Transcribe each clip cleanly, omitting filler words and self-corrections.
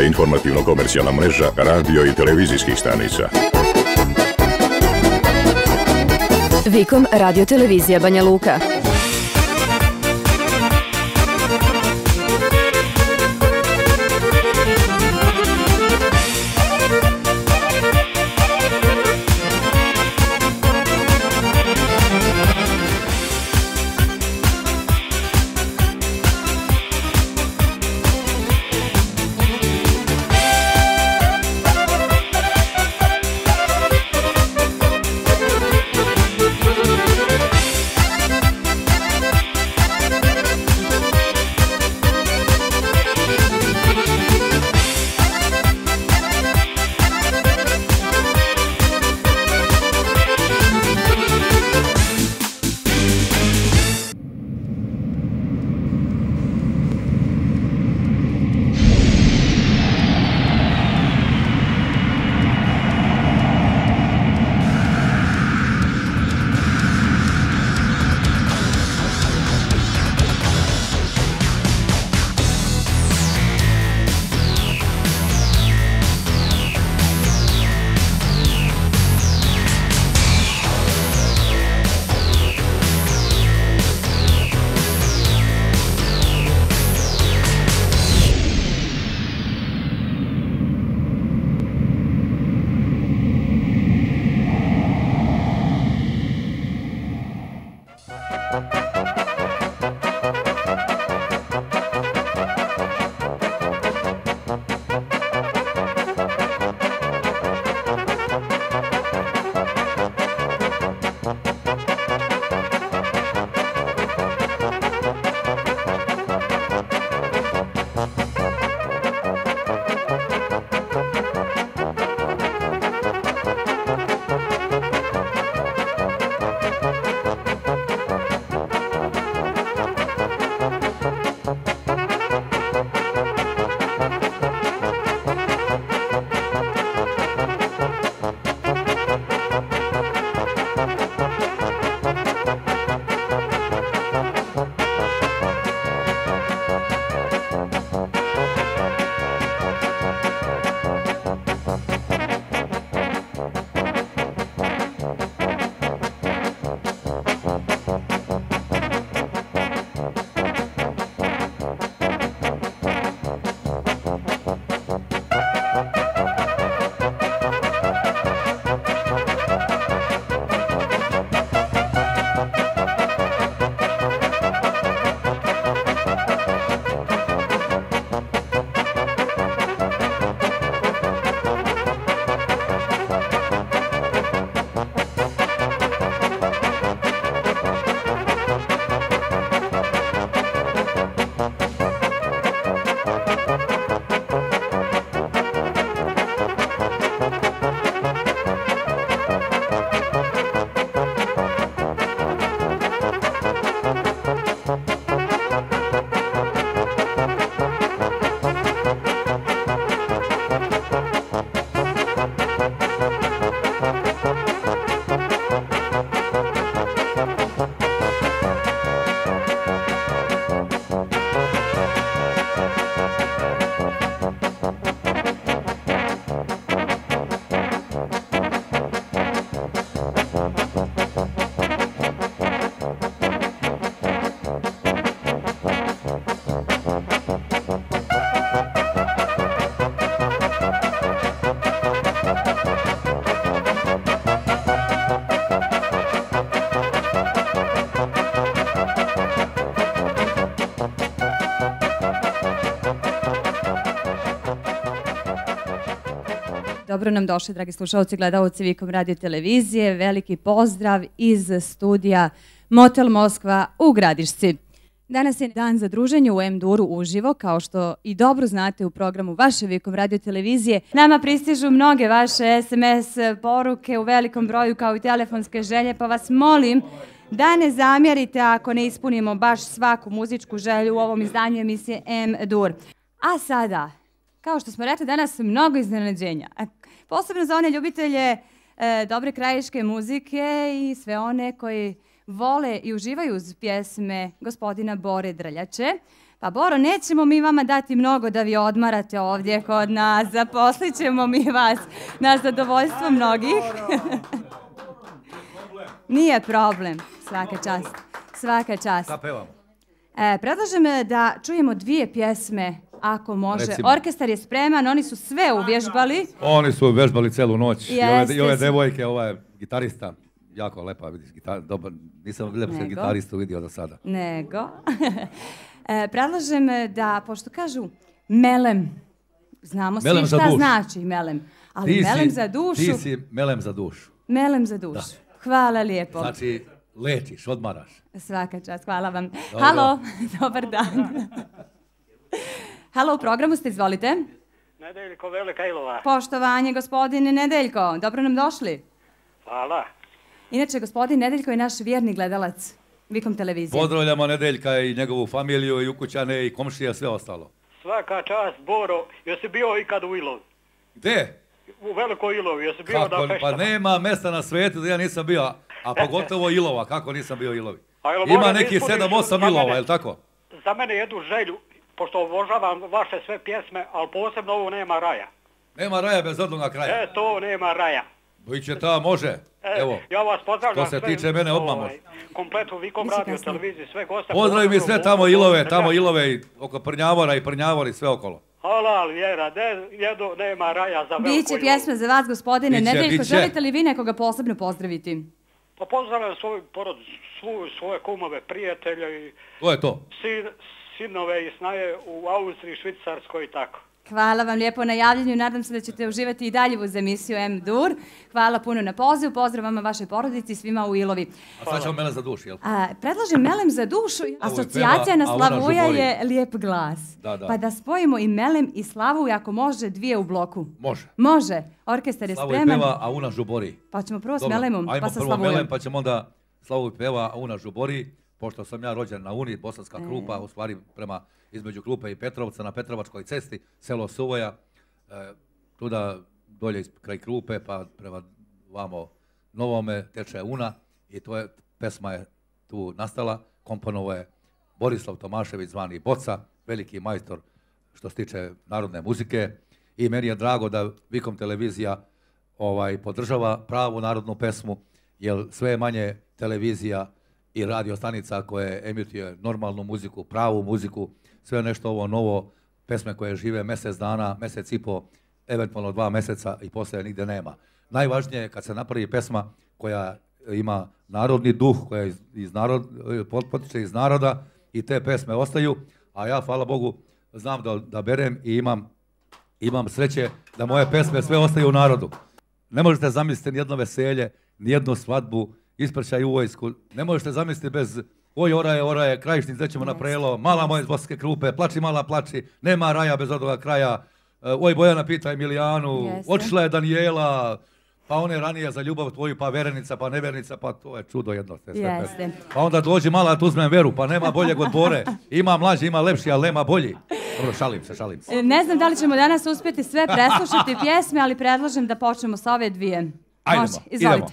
informativno-komercijalna mreža radio i televizijskih stanica. Vikom Radio Televizija Banja Luka. Dobro nam došli, dragi slušalci i gledalci Vikom Radio Televizije. Veliki pozdrav iz studija Motel Moskva u Gradišci. Danas je dan za druženje u M-Duru uživo, kao što i dobro znate u programu vaše Vikom Radio Televizije. Nama pristižu mnoge vaše SMS poruke u velikom broju kao i telefonske želje, pa vas molim da ne zamjerite ako ne ispunimo baš svaku muzičku želju u ovom izdanju emisije M-Dur. A sada, kao što smo rekli, danas mnogo iznenađenja. Posebno za one ljubitelje dobre krajiške muzike i sve one koji vole i uživaju uz pjesme gospodina Bore Drljače. Pa Boro, nećemo mi vama dati mnogo da vi odmarate ovdje kod nas, zaposlit ćemo mi vas na zadovoljstvo mnogih. Nije problem, svaka čast, svaka čast. Šta pevamo? Predlažem da čujemo 2 pjesme, ako može. Recimo. Orkestar je spreman, oni su sve uvježbali. Oni su uvježbali celu noć. Jeste, I ove devojke, ovaj gitarista, jako lepa, vidiš, dobar, nisam lepšeg gitaristu vidio do sada. Nego. Predlažem da, pošto kažu melem, znamo svi šta znači melem, ali melem za dušu. Ti si melem za dušu. Melem za dušu. Da. Hvala lijepo. Znači, lečiš, odmaraš. Svaka čast, hvala vam. Dobro. Halo, dobar dan. Halo, u programu ste, izvolite. Nedeljko Velika Ilova. Poštovanje, gospodine Nedeljko, dobro nam došli. Hvala. Inače, gospodin Nedeljko je naš vjerni gledalac Vikom televizije. Pozdravljamo Nedeljka i njegovu familiju i ukućane i komšije, sve ostalo. Svaka čast, Boro. Jesi bio ikad u Ilovi? Gde? U Velikoj Ilovi, jesi bio da feštama? Pa nema mesta na svijetu da ja nisam bio, a pogotovo Ilova, kako nisam bio Ilovi. Ima neki 7-8 Ilova, je li tako? Za mene jednu želju, pošto obožavam vaše sve pjesme, ali posebno ovo Nema raja. Nema raja bez odloga kraja. To Nema raja. Biće ta, može. Evo, ja vas pozdravljam što se tiče mene odmah može. Kompletu Vikom radio, televiziji, sve goste. Pozdravi mi sve tamo Ilove i oko Prnjavora i Prnjavori, sve okolo. Halal, vjera, jedu Nema raja za Veliku Ilovu. Biće pjesma za vas, gospodine Nedeljko. Želite li vi nekoga posebno pozdraviti? Pa pozdravljam svoju porodicu, svoje kumove, prijatelje i to je to. Sinove i snaje u Austriji, Švicarskoj i tako. Hvala vam lijepo na javljanju, nadam se da ćete uživati i dalje uz emisiju M-Dur. Hvala puno na pozivu, pozdrav vama, vašoj porodici i svima u Ilovi. A sad ćemo Melem za dušu, jel? Predlažem Melem za dušu, asocijacija na Slavuja je lijep glas. Da. Pa da spojimo i Melem i Slavuj, ako može, 2 u bloku. Može. Može, orkestar je spreman. Slavuj peva, a Una žubori. Pa ćemo prvo s Melemom, pa sa Slavujom. Ajmo prvo Melem, pa ćemo onda Slavuj peva, a Una žubori. Pošto sam ja rođen na Uni, Bosanska Krupa, u stvari prema između Krupe i Petrovca na Petrovačkoj cesti, selo Suvoja, tuda dolje kraj Krupe pa prema vamo Novome teče Una i pesma je tu nastala, komponovao je Borislav Tomašević zvani Boca, veliki majstor što se tiče narodne muzike i meni je drago da Vikom televizija podržava pravu narodnu pesmu, jer sve je manje televizija i radio stanica koje emituje normalnu muziku, pravu muziku, sve nešto ovo novo, pesme koje žive mjesec dana, mjesec i po, eventualno 2 mjeseca i poslije nigdje nema. Najvažnije je kad se napravi pesma koja ima narodni duh, koja potiče iz naroda i te pesme ostaju, a ja, hvala Bogu, znam da berem i imam sreće da moje pesme sve ostaju u narodu. Ne možete zamisliti nijedno veselje, nijednu svadbu, ispraćaj u vojsku, ne možete zamisliti bez oj oraje, krajišnic zećemo na prelo, mala moja iz Bosanske Krupe, plači mala plači, nema raja bez odoga kraja, oj Bojana pitaj Milijanu, otišla je Danijela, pa one ranije za ljubav tvoju, pa verenica, pa nevernica, pa to je čudo jedno. Pa onda dođi mala da uzmem veru, pa nema boljeg od Bore, ima mlađi, ima lepši, ali nema bolji. Dobro, šalim se. Ne znam da li ćemo danas uspjeti sve preslušati pjesme, ali predlažem da počnemo sa ove 2. Ajdemo, idemo.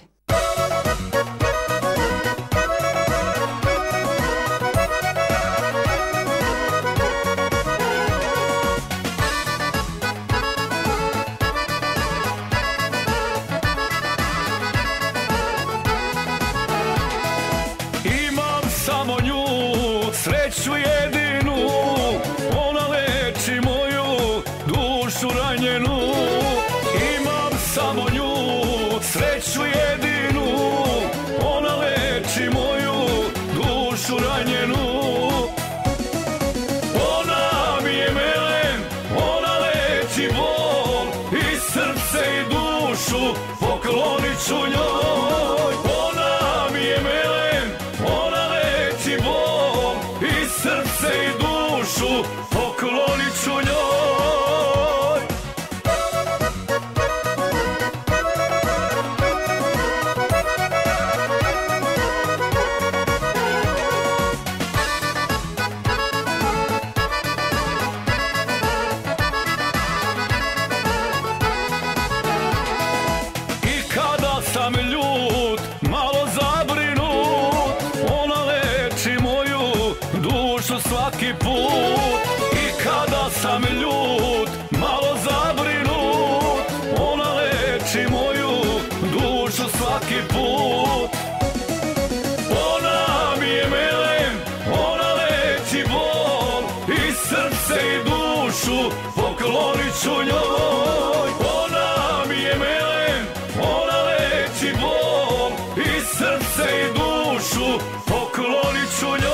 Sreću jedinu, ona leči moju dušu ranjenu. Imam samo nju, sreću jedinu, ona leči moju dušu ranjenu. Ona mi je melem, ona leči bol i srce i dušu poklonit ću njoj. Ona mi je melem, ona leči bol i srce i dušu poklonit ću njoj. svaki put. I kada sam ljut, malo zabrinut, ona leči moju dušu svaki put. Ona mi je melem, ona leči bol, i srce i dušu poklonit ću njoj. Ona mi je melem, ona leči bol, i srce i dušu poklonit ću njoj.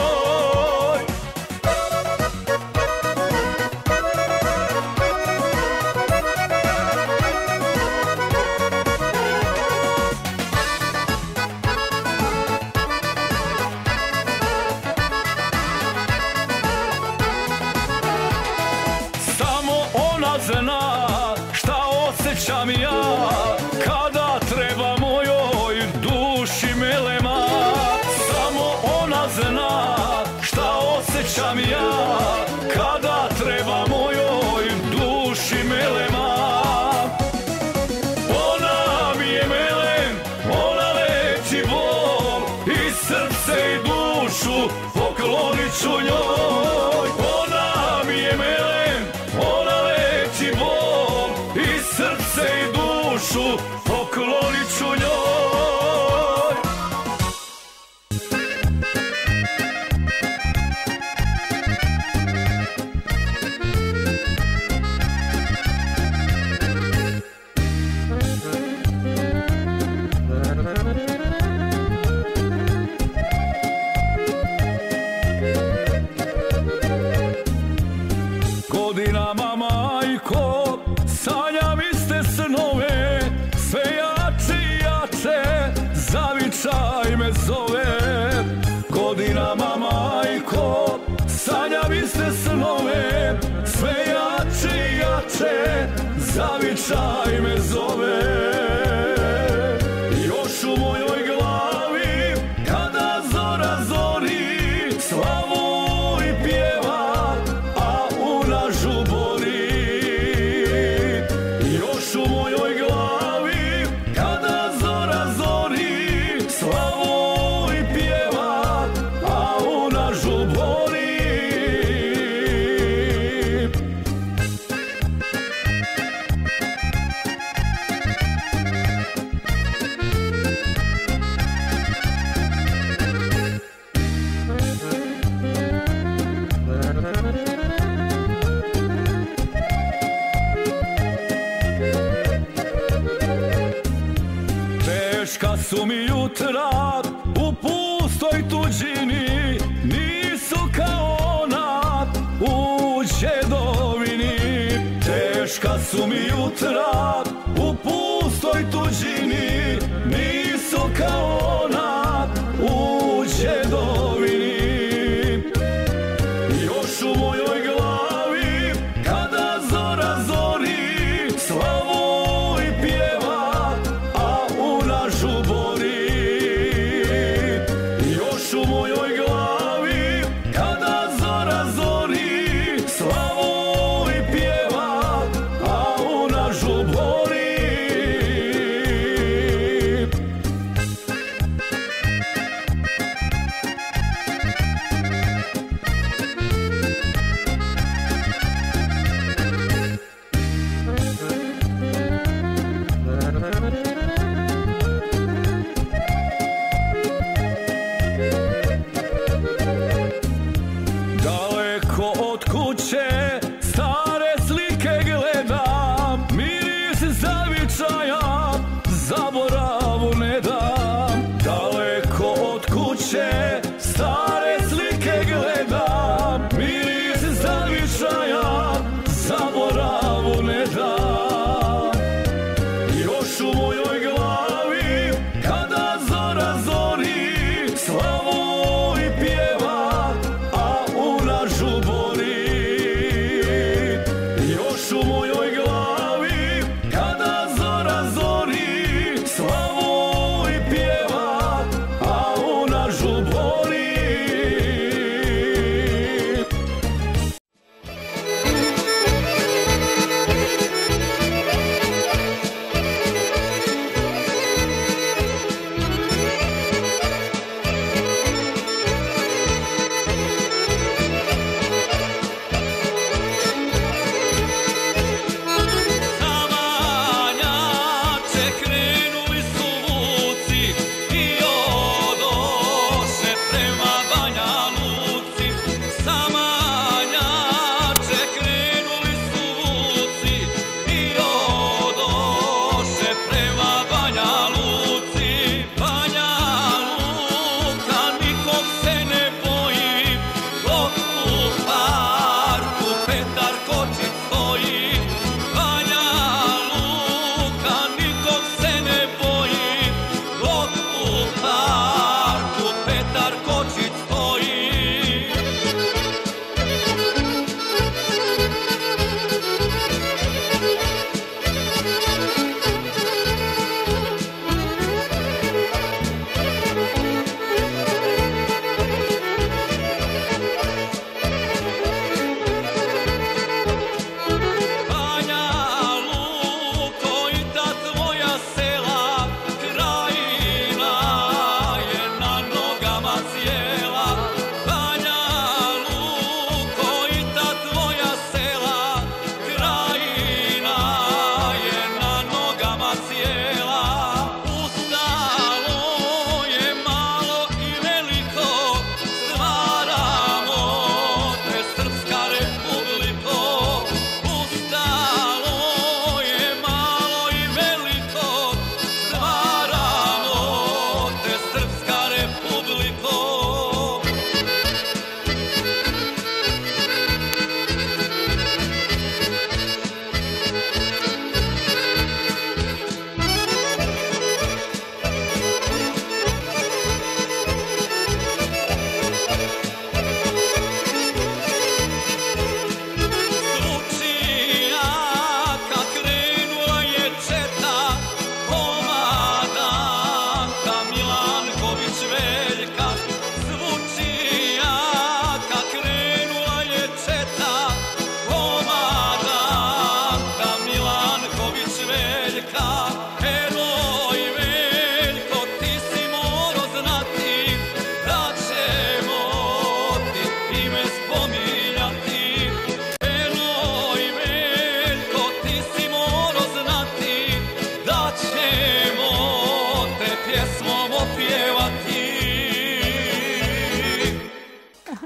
Zna šta osjećam ja kada treba mojoj duši melema. Samo ona zna šta osjećam ja kada treba mojoj duši melema. Ona mi je melem, ona leči bol, i srce i dušu poklonit ću njoj. Ona mi je melem, ona leči bol, i srce i dušu poklonit ću njoj. Godinama, majko, sanjam iste snove, sve jače i jače zavičaj me zove. Godinama, majko, sanjam iste snove, sve jače i jače zavičaj me zove. Još u mojoj glavi kada zora zori, slavu i pjeva, a una žubori. Još u mojoj glavi kada zora zori, slavu i pjeva, a una žubori. Teška su mi jutra u pustoj tuđini, nisu kao ona u Đedovini. Teška su mi jutra u pustoj tuđini, nisu kao ona u Đedovini. Još u mojoj glavi kada zora zori, slavu i pjeva, a una žubori. Još u mojoj glavi kada zora zori, slavu i pjeva, a una žubori.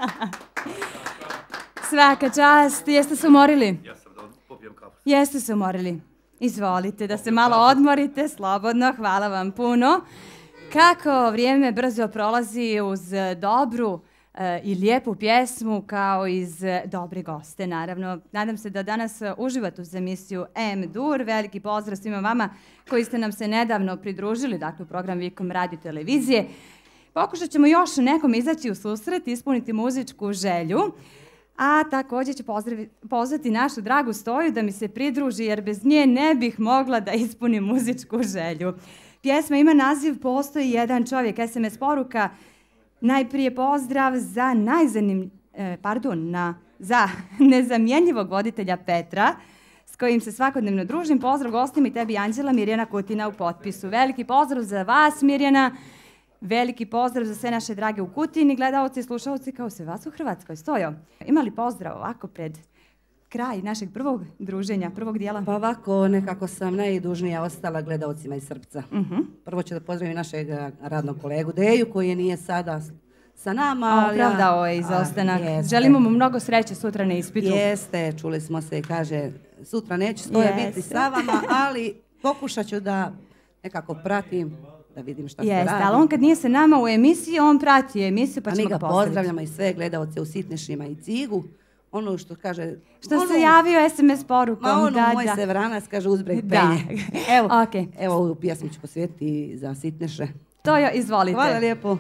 Svaka čast. Jeste se umorili? Jesam, da popijem kafu. Jeste se umorili. Izvolite, da se malo odmorite, slobodno. Hvala vam puno. Kako vrijeme brzo prolazi uz dobru i lijepu pjesmu kao iz dobre goste, naravno. Nadam se da danas uživate uz emisiju M-Dur. Veliki pozdrav svima vama koji ste nam se nedavno pridružili, dakle u program Vikom radio televizije. Pokušat ćemo još nekom izaći u susret, ispuniti muzičku želju, a također ću pozvati našu dragu Stoju da mi se pridruži, jer bez nje ne bih mogla da ispunim muzičku želju. Pjesma ima naziv Postoji jedan čovjek, SMS poruka. Najprije pozdrav za za nezamjenjivog voditelja Petra, s kojim se svakodnevno družim. Pozdrav gostima i tebi, Anđela. Mirjana Kutina u potpisu. Veliki pozdrav za vas, Mirjana. Veliki pozdrav za sve naše drage u Kutini, gledaoci i slušalci kao sve vas u Hrvatskoj. Stojo, ima li pozdrav ovako pred kraj našeg prvog druženja, prvog dijela? Pa ovako, nekako sam najdužnija ostala gledaocima iz Srpca. Prvo ću da pozdravim našeg radnog kolegu Deju, koji nije sada sa nama. Opravdao je izostanak. Želimo mu mnogo sreće sutra na ispitu. Jeste, čuli smo se, kaže, sutra neću Stoja biti sa vama, ali pokušat ću da nekako pratim, da vidim šta se radi. Jeste, ali on kad nije sa nama u emisiji, on prati emisiju, pa ćemo ga pozdraviti. A mi ga pozdravljamo i sve gledaoce u Sitnešima i Cigu. Ono što kaže... Što se javio SMS porukom. Moj Severanac kaže uzbreg penje. Evo ovu pjesmu ću posvetiti za Sitneše. Stojo, izvolite. Hvala lijepo.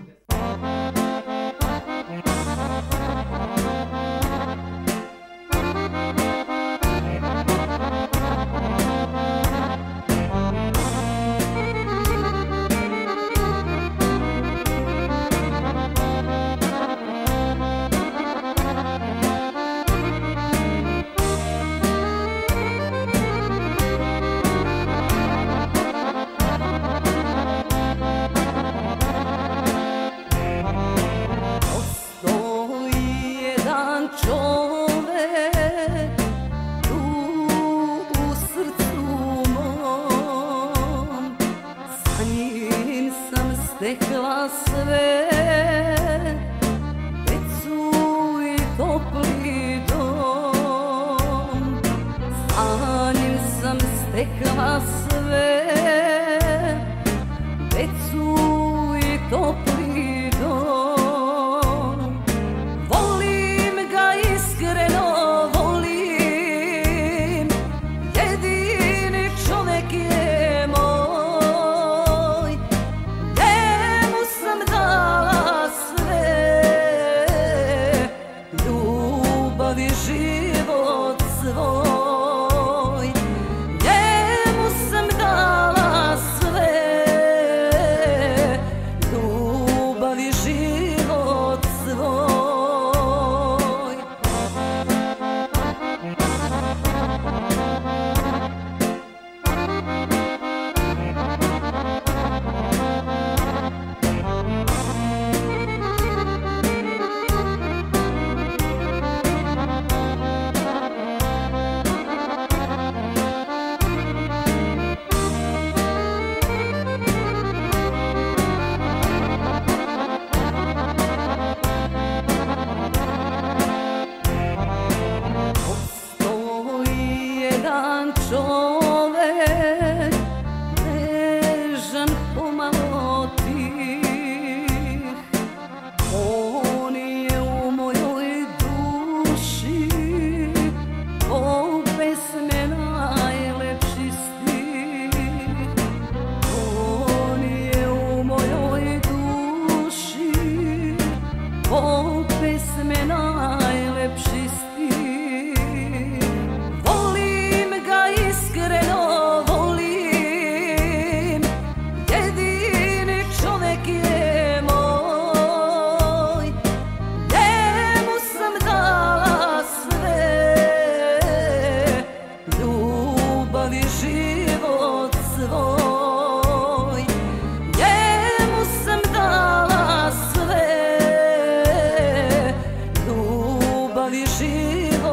život svoj.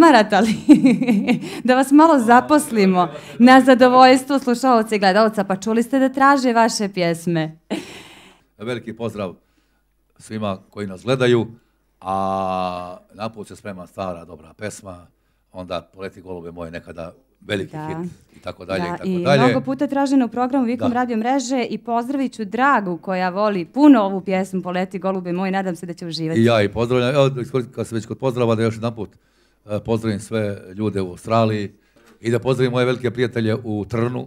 odmarate, ali da vas malo zaposlimo na zadovoljstvo slušaoca i gledalca, pa čuli ste da traže vaše pjesme. Veliki pozdrav svima koji nas gledaju, a naput se sprema stara dobra pesma, onda Poleti golube moje, nekada veliki hit i tako dalje. I mnogo puta traženo u programu Vikom radio mreže i pozdravit ću Dragu koja voli puno ovu pjesmu Poleti golube moje, nadam se da će uživati. I ja i pozdravljam, evo kad se već kod pozdrava da još jedan put pozdravim sve ljude u Australiji i da pozdravim moje velike prijatelje u Trnu,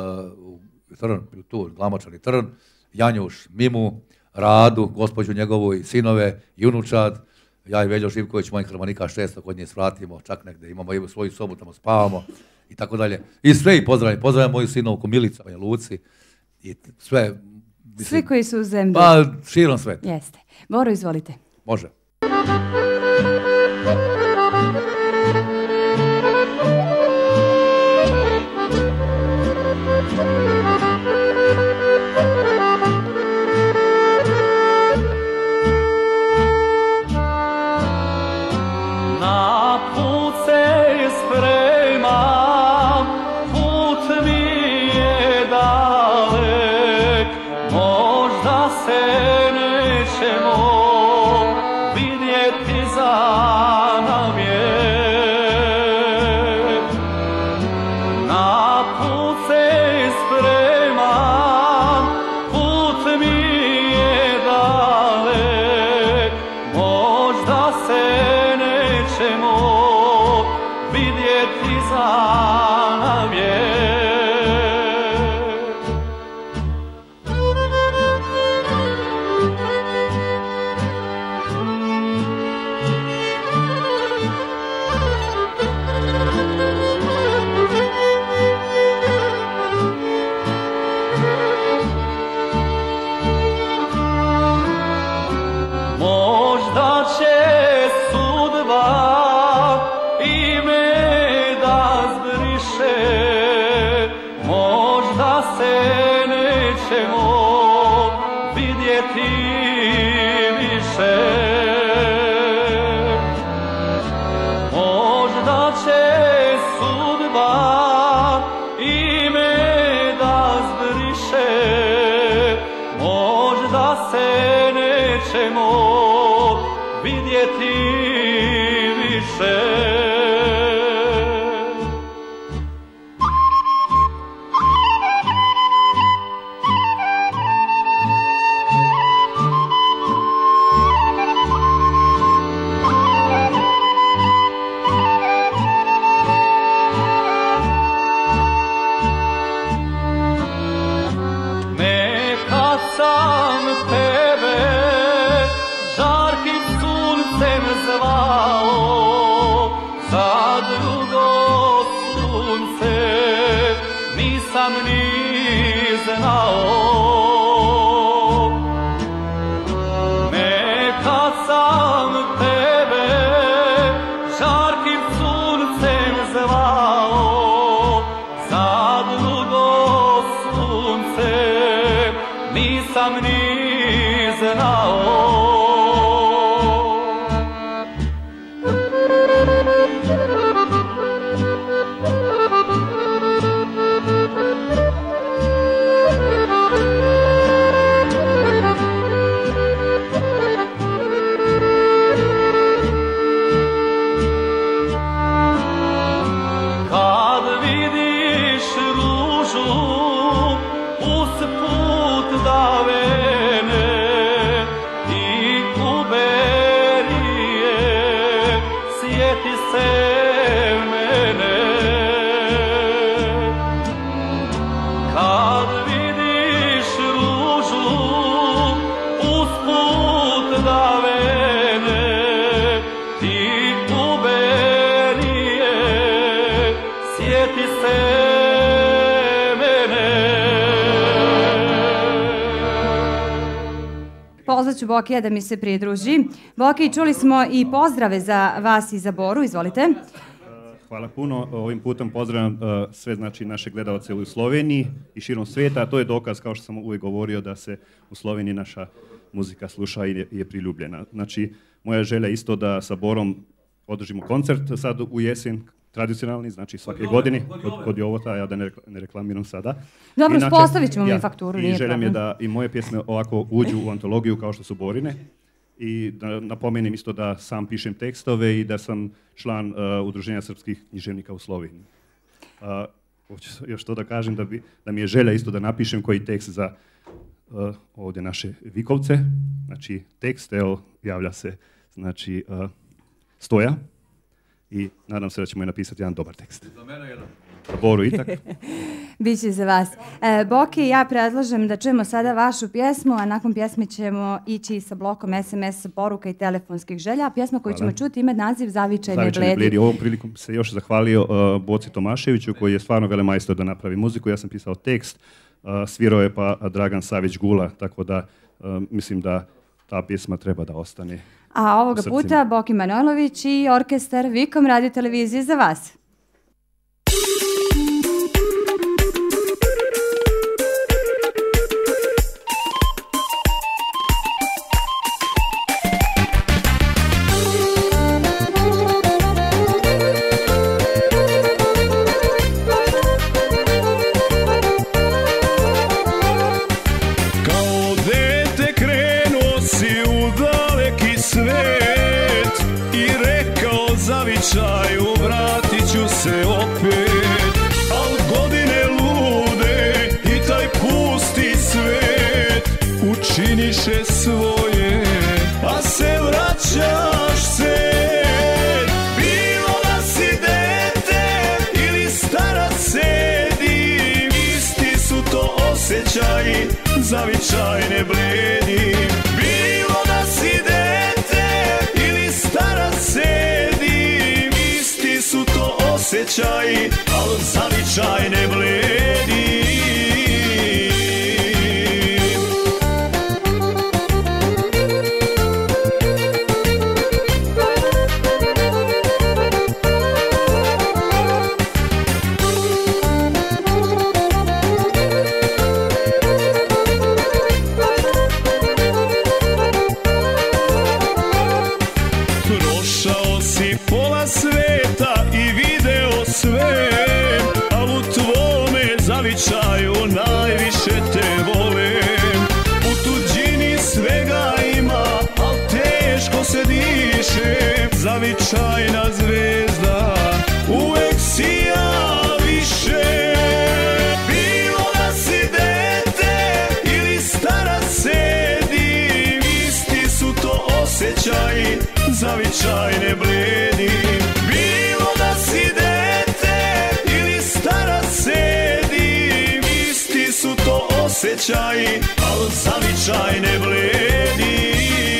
tu Glamočani Trn, Janjuš, Mimu, Radu, gospođu njegovu i sinove i unučad. Ja i Veljo Živković, moj harmonikaš, često kod nje svratimo, čak negdje imamo i svoju sobu, tamo spavamo i tako dalje. I sve ih pozdravim. Pozdravim moju sinovku Milicu, Banja Luci i sve. Mislim, svi koji su u zemlji. Pa širom sveta. Jeste. Boro, izvolite. Može. Pozvaću Bokija da mi se pridruži. Boki, čuli smo i pozdrave za vas i za Boru, izvolite. Hvala puno. Ovim putem pozdravljam sve znači naše gledalce u Sloveniji i širom svijeta. To je dokaz, kao što sam uvijek govorio, da se u Sloveniji naša muzika sluša i je priljubljena. Znači, moja želja isto da sa Borom održimo koncert sad u jesen, tradicionalni, znači svake godine, kod Jovota, ja da ne reklamiram sada. Dobro, uspostavit ćemo mi fakturu, nije problem. I želim je da i moje pjesme ovako uđu u antologiju kao što su Borine. I da napomenem isto da sam pišem tekstove i da sam član Udruženja srpskih književnika u Sloveniji. Hoću još to da kažem da mi je želja isto da napišem koji tekst za ovdje naše Vikovce. Znači tekst, evo, javlja se, znači Stoja. I nadam se da ćemo je napisati jedan dobar tekst. Za mene jedan. Boru i tak. Biće za vas. Boki, ja predlažem da čujemo sada vašu pjesmu, a nakon pjesme ćemo ići sa blokom SMS poruka i telefonskih želja. Pjesma koju ćemo čuti ima naziv Zavičajne bledi. Ovom prilikom se još zahvalio Boci Tomaševiću koji je stvarno velemajstor da napravi muziku. Ja sam pisao tekst, svirao je pa Dragan Savić Gula, tako da mislim da ta pjesma treba da ostane. A ovoga puta Boki Manojlović i orkestar Vikom radio televizije za vas. Vratit ću se opet, al godine lude i taj pusti svet učiniše svoje, a se vraćaš se. Bilo da si dete ili starac sedim, isti su to osjećaji, zavičajne bledi. Bilo da si dete ili starac sedim, su to osjećaji, al zavičajne bledi. Prošao si pola sveta i video sve, al u tvome zavičaju najviše te volim. U tuđini svega ima, al teško se diše, zavičajna zvezda uvek sija više. Bilo da si dete ili starac sedim, isti su to osjećaji, zavičajne bledi. Bilo da si dete ili starac sedim, isti su to osjećaji, al zavičajne bledi.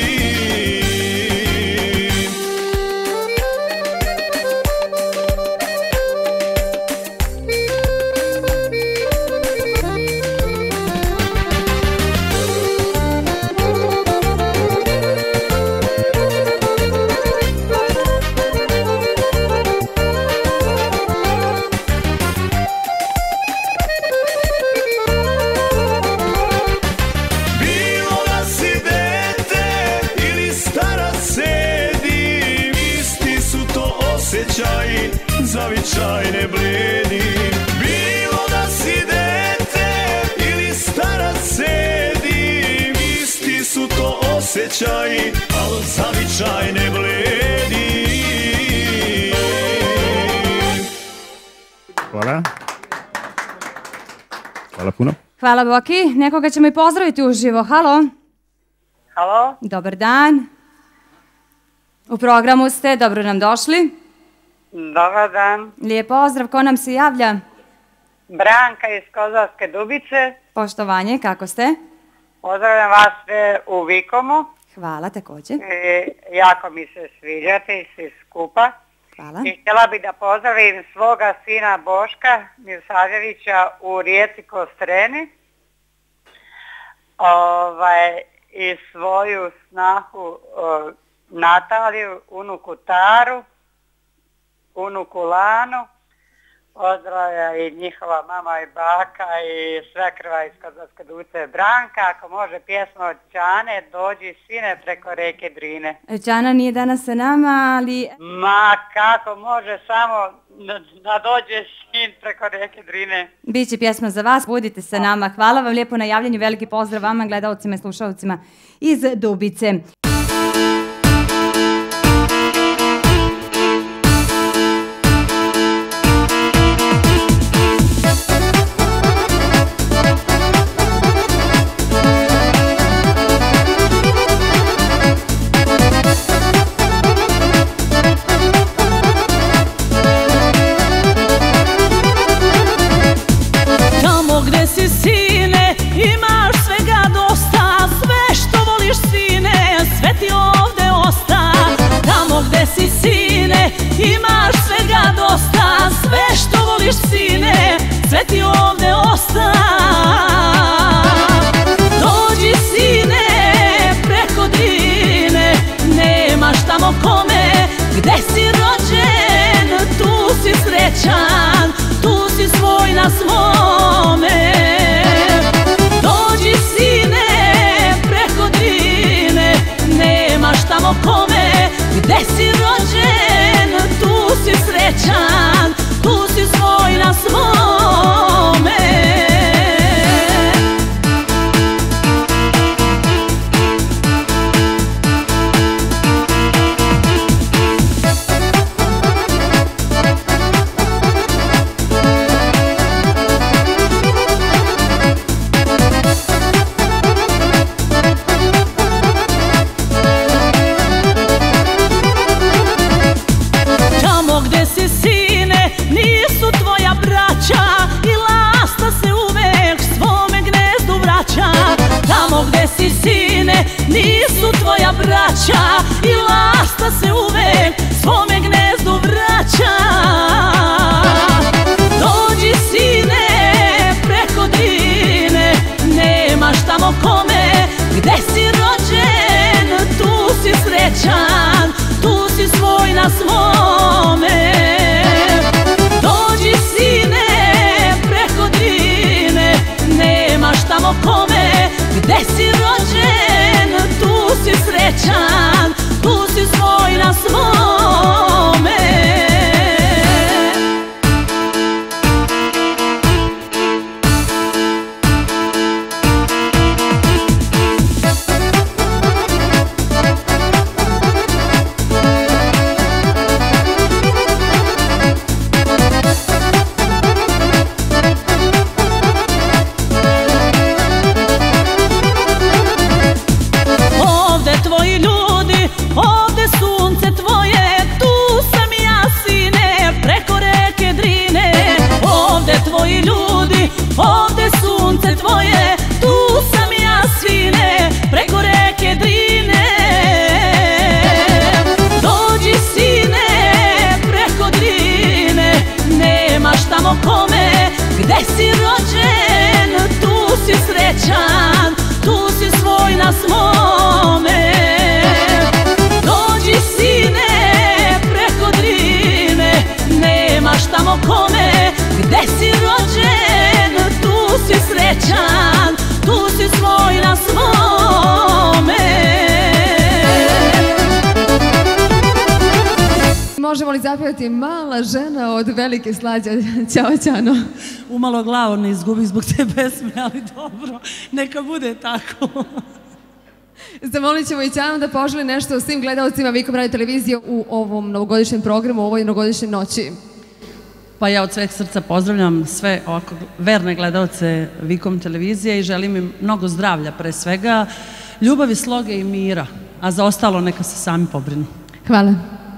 Zavičajne bledi. Bilo da si dete ili starac sedim, isti su to osjećaji, al zavičajne bledi. Hvala. Hvala puno. Hvala Boki. Nekoga ćemo i pozdraviti uživo. Halo. Halo. Dobar dan. U programu ste, dobro nam došli. Dobar dan. Lijep pozdrav, ko nam se javlja? Branka iz Kozarske Dubice. Poštovanje, kako ste? Pozdravljam vas u Vikomu. Hvala, također. Jako mi se sviđate i svi skupa. Hvala. I htjela bih da pozdravim svoga sina Boška Mirsavljevića u Rijeci Kostreni. I svoju snahu Nataliju, unuku Taru, unuku Lanu, pozdravlja i njihova mama i baka i svekrva iz Skaduce Branka. Ako može pjesma od Ćane, dođi sine preko reke Drine. Ćana nije danas sa nama, ali... Ma kako može samo da dođe sin preko reke Drine. Biće pjesma za vas, budite sa nama. Hvala vam lijepo na javljanju, veliki pozdrav vama, gledalcima i slušalcima iz Dubice. Imaš svega dosta, sve što voliš sine, sve ti ovdje osta. Dođi sine preko Drine, nemaš tamo kome, gde si rođen, tu si srećan, tu si svoj na svome. Dođi sine preko Drine, nemaš tamo kome, gde si rođen, tu si srećan, tu si svoj na svome. Nisu tvoja braća i lasta se uvek svome gnezdu vraća. Dođi sine preko Drine, nemaš tamo kome, gde si rođen, tu si srećan, tu si svoj na svome. Dođi sine preko Drine, nemaš tamo kome, gde si rođen, tu si srećan, tu si svoj na svome. Ovde sunce tvoje, tu sam ja svine, preko reke Drine. Dođi sine preko Drine, nemaš tamo kome, gde si rođen, tu si srećan, tu si svoj na svome. Dođi sine preko Drine, nemaš tamo kome, gde si rođen, tu si srećan, tu si svoj na svome. Možemo li zapevati Mala žena od Velike Slađe? Ćao, Ćano. Umalo glavu ne izgubi zbog te pesme, ali dobro, neka bude tako. Zamolit ćemo i Ćanu da poželi nešto svim gledalcima Vikom radio televizije u ovom novogodišnjem programu, u ovoj novogodišnjoj noći. Pa ja od sveg srca pozdravljam sve ovako verne gledalce Vikom televizije i želim im mnogo zdravlja pre svega, ljubavi, sloge i mira, a za ostalo neka se sami pobrinu. Hvala.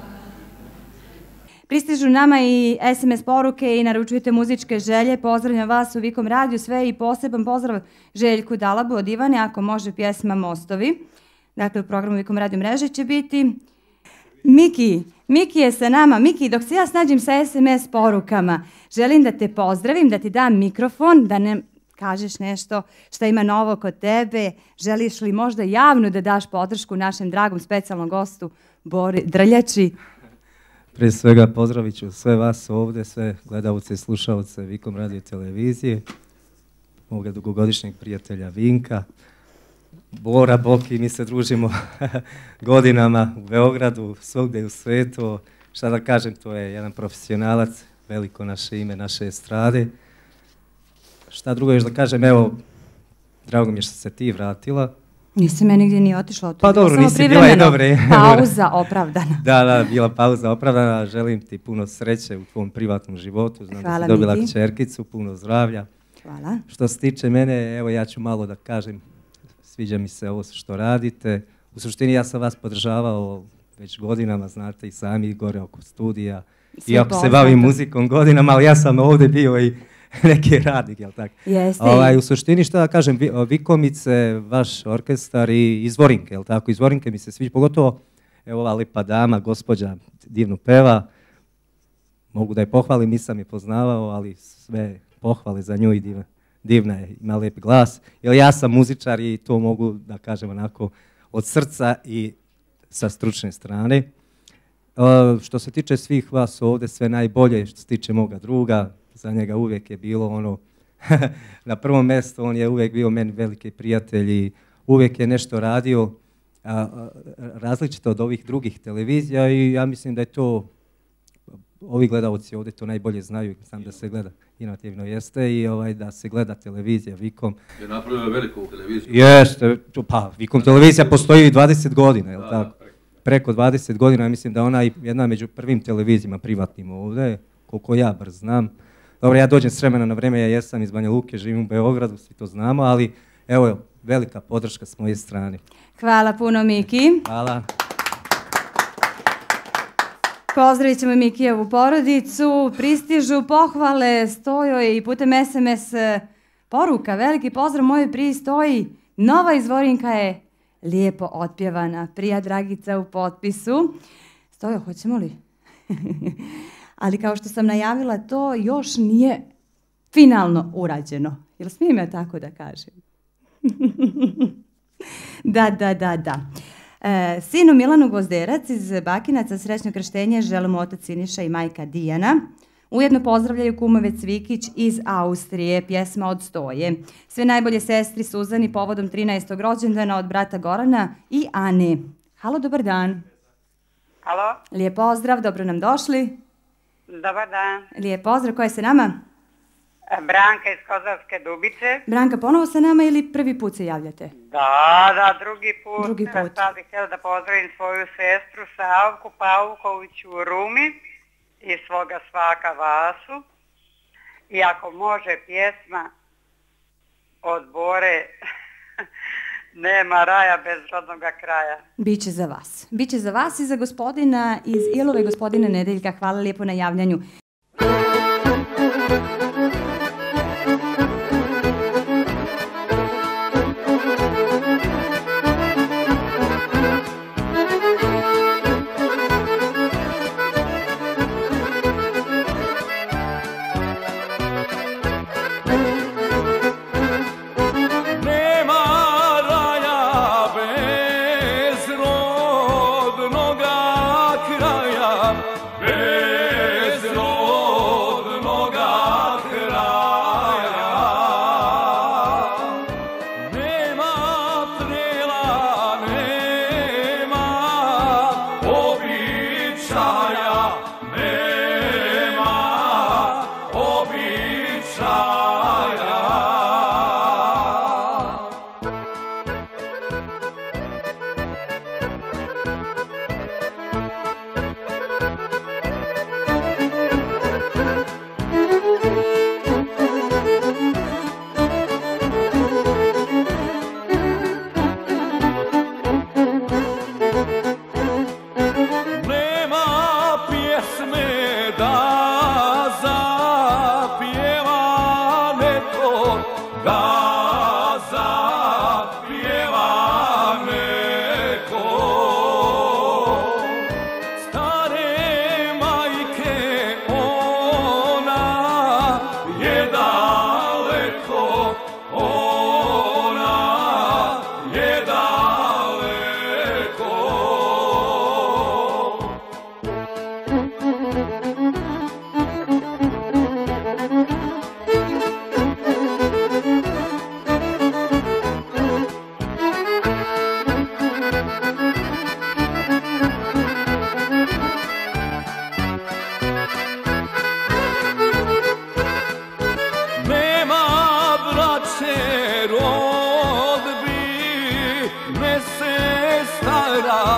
Pristižu nama i SMS poruke i naručujete muzičke želje. Pozdravljam vas u Vikom radiju sve i poseban pozdrav Željku Dalabu od Ivane, ako može pjesma Mostovi. Dakle, u programu Vikom radio mreže će biti Miki je sa nama. Miki, dok se ja snađem sa SMS porukama, želim da te pozdravim, da ti dam mikrofon, da ne kažeš nešto što ima novo kod tebe. Želiš li možda javno da daš podršku našem dragom specijalnom gostu Bori Drljači? Prije svega pozdravit ću sve vas ovdje, sve gledalce i slušalce Vikom radio televizije, moga dugogodišnjeg prijatelja Vinka, Bora, Boki, mi se družimo godinama u Beogradu, svugdje u svijetu. Šta da kažem, to je jedan profesionalac, veliko naše ime, naše estrade. Šta drugo još da kažem, evo, drago mi je što se ti vratila. Nisi me nigdje ni otišla. Pa dobro, nisi bila i dobre. Pauza opravdana. Da, bila pauza opravdana. Želim ti puno sreće u tvom privatnom životu. Znam da si dobila kćerkicu, puno zdravlja. Hvala. Što se tiče mene, evo ja ću malo da kažem, sviđa mi se ovo što radite. U suštini ja sam vas podržavao već godinama, znate i sami gore oko studija. Iako se bavim muzikom godinama, ali ja sam ovdje bio i neki radnik, jel tako? Jeste. U suštini što da kažem, Vikomice, vaš orkestar i Izvorinke, jel tako? Izvorinke mi se sviđa, pogotovo evo ova lipa dama, gospođa divno peva. Mogu da je pohvalim, nisam je poznavao, ali sve pohvale za nju i divna je, ima lijep glas. Jer ja sam muzičar i to mogu da kažem onako od srca i sa stručne strane. Što se tiče svih vas ovdje, sve najbolje, što se tiče moga druga, za njega uvijek je bilo ono, na prvom mjestu on je uvijek bio meni veliki prijatelj i uvijek je nešto radio različito od ovih drugih televizija i ja mislim da je to, ovi gledalci ovdje to najbolje znaju, sam da se gleda, inovativno jeste i da se gleda televizija Vikom. Je napravio veliku televiziju. Jeste, pa Vikom televizija postoji 20 godina, je li tako? Preko 20 godina, ja mislim da ona je jedna među prvim televizijama privatnim ovdje, koliko ja bar znam. Dobro, ja dođem s vremena na vrijeme, ja jesam iz Banja Luke, živim u Beogradu, svi to znamo, ali evo, velika podrška s moje strane. Hvala puno, Miki. Hvala. Pozdravit ćemo Mikijevu porodicu, pristižu pohvale, stoje i putem SMS poruka, veliki pozdrav mojoj pristoji, nova Izvorinka je lijepo otpjevana, prija Dragica u potpisu. Stojo, hoćemo li? Ali kao što sam najavila, to još nije finalno urađeno. Jel smijem ja tako da kažem? Da. Sinu Milanu Gvozderac iz Bakinaca srećno krštenje želimo otac Siniša i majka Dijana. Ujedno pozdravljaju kumove Cvikić iz Austrije, pjesma od Stoje. Sve najbolje sestri Suzani povodom 13. rođendana od brata Gorana i Ane. Halo, dobar dan. Halo. Lijep pozdrav, dobro nam došli. Dobar dan. Lijep pozdrav, ko je sa nama? Branka iz Kozarske Dubice. Branka, ponovo sa nama ili prvi put se javljate? Da, drugi put. Drugi put. Sad bih htjela da pozdravim svoju sestru Savku Pavković u Rumi i svoga svaka Vasu. I ako može pjesma od Bore Nema raja bez rodnoga kraja. Biće za vas. Biće za vas i za gospodina iz Ilove, gospodina Nedeljka. Hvala lijepo na javljanju. Da zapjeva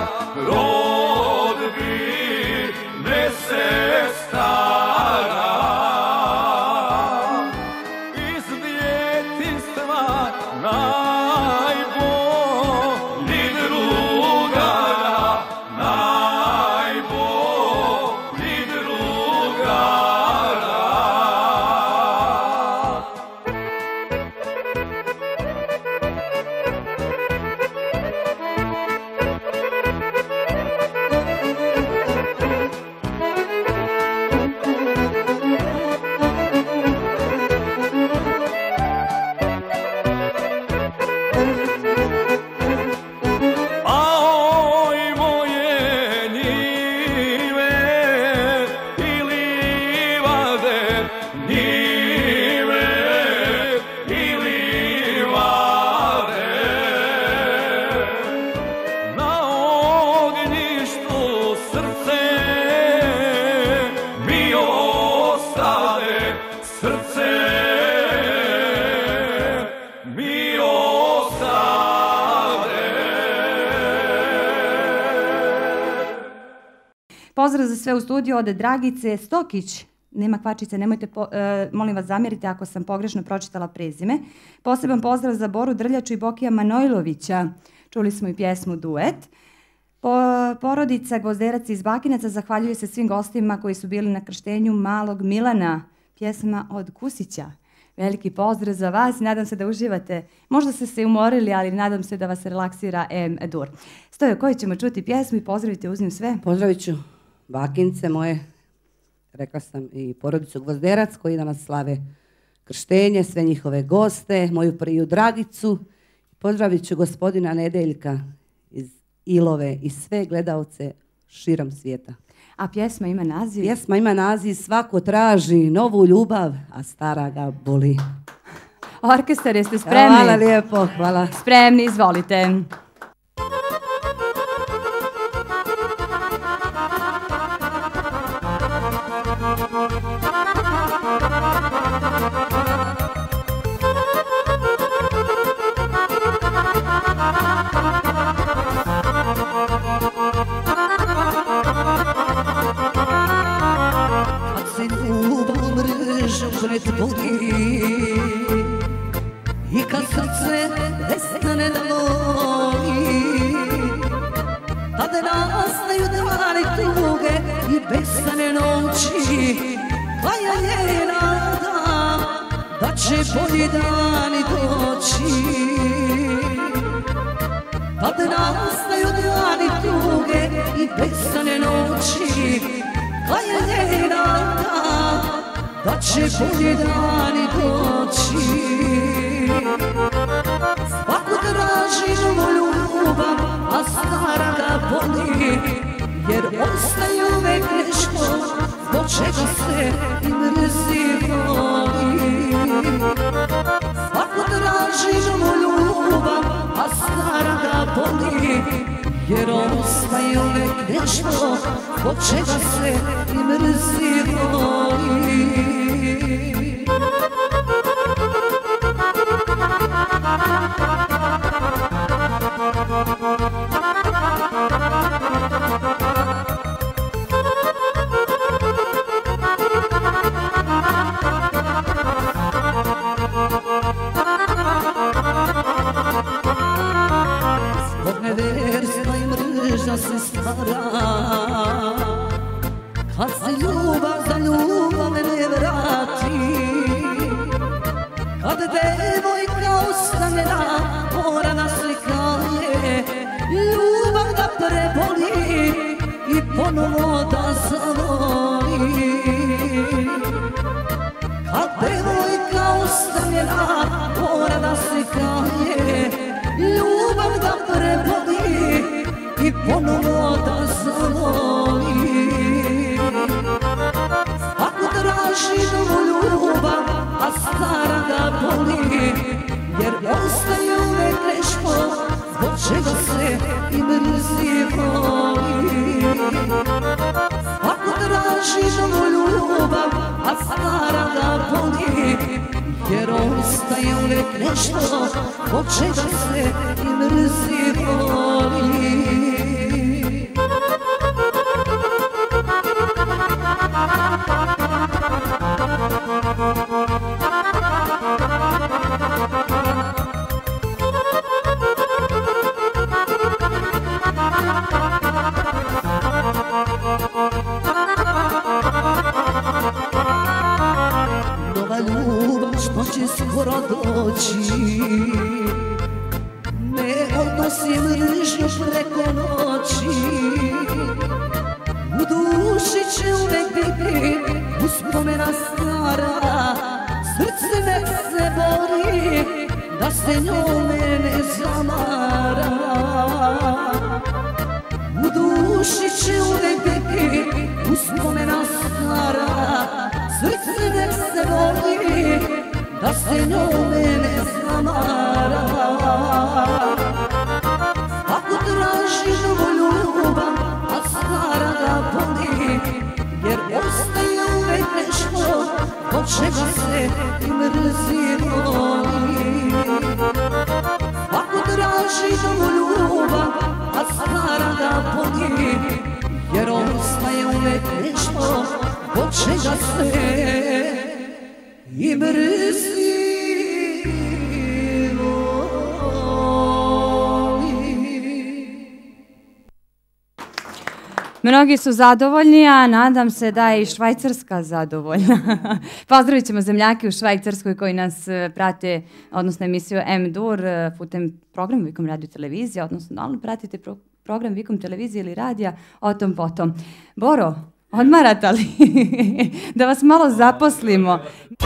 rodbine sestara. Iz djetinjstva najbolji drugara, najbolji drugara. Aoj moje njive i livade, njive i livade. Na ognjištu srce mi ostade, srce mi ostade. Pozdrav za sve u studiju od Dragice Stokić. Nema kvačice, nemojte, molim vas zamjerite ako sam pogrešno pročitala prezime. Poseban pozdrav za Boru Drljaču i Bokija Manojlovića. Čuli smo i pjesmu Duet. Porodica Gvozderac iz Bakinaca zahvaljuje se svim gostima koji su bili na krštenju malog Milana. Pjesma od Kusića. Veliki pozdrav za vas, nadam se da uživate. Možda ste se umorili, ali nadam se da vas relaksira dur. Stojo, koji ćemo čuti pjesmu i pozdravite uz nju sve? Pozdravit ću bakince moje, rekla sam i porodicu Gvozderac koji danas slave krštenje, sve njihove goste, moju priju Dragicu. Pozdravit ću gospodina Nedeljka iz Ilove i sve gledaoce širom svijeta. A pjesma ima naziv? Pjesma ima naziv Svako traži novu ljubav, a stara ga boli. Orkestar, jeste spremni? Hvala lijepo, hvala. Spremni, izvolite. Kad se ljubav mrežom pretvori i kad srce nestane da voli, tad nastaju dani tuge i besane noći, kajanje nada da će bolji dani doći. Tad nastaju dani tuge i besane noći, kajanje nada da će bolji dani doći. Svako traži novu ljubav, a stara ga boli, jer ostaje uvek nešto zbog čega se i mrzi voli. Svako traži novu ljubav, a stara ga boli, jer ostaje uvek nešto zbog čega se i mrzi voli. Zbog neverstva i mržnja se stvara, kad se ljubav za ljubav ne vrati, kad devojka ustanjena mora naslikaje, ljubav da preboli i ponovo da zavoli. Kad devojka ustanjena mora naslikaje, ljubav da preboli i ponovo da zavoli. Svako traži novu ljubav, a stara ga boli, jer ostaje uvek nešto zbog čega se i mrzi voli. Svako traži novu ljubav, a stara ga boli, jer ostaje uvek nešto zbog čega se i mrzi voli. skoro doći. Ne odnosi mržnju preko noći, u duši će uvek biti uspomena stara. Srce nek se bori da se njome ne zamara. U duši će uvek biti uspomena stara. Srce nek se bori da se njome ne zamara. Svako traži novu ljubav, a stara ga boli, jer ostaje uvek nešto od čega se i mrzi voli. Svako traži novu ljubav, a stara ga boli, jer ostaje uvek nešto od čega se i mrzi. Mnogi su zadovoljni, a nadam se da je i Švajcarska zadovoljna. Pozdravit ćemo zemljake u Švajcarskoj koji nas prate, odnosno emisiju M-Dur putem programa Vikom radio televizije, odnosno da li pratite program Vikom televizije ili radija, o tom potom. Boro, odmarate li? Da vas malo zaposlimo.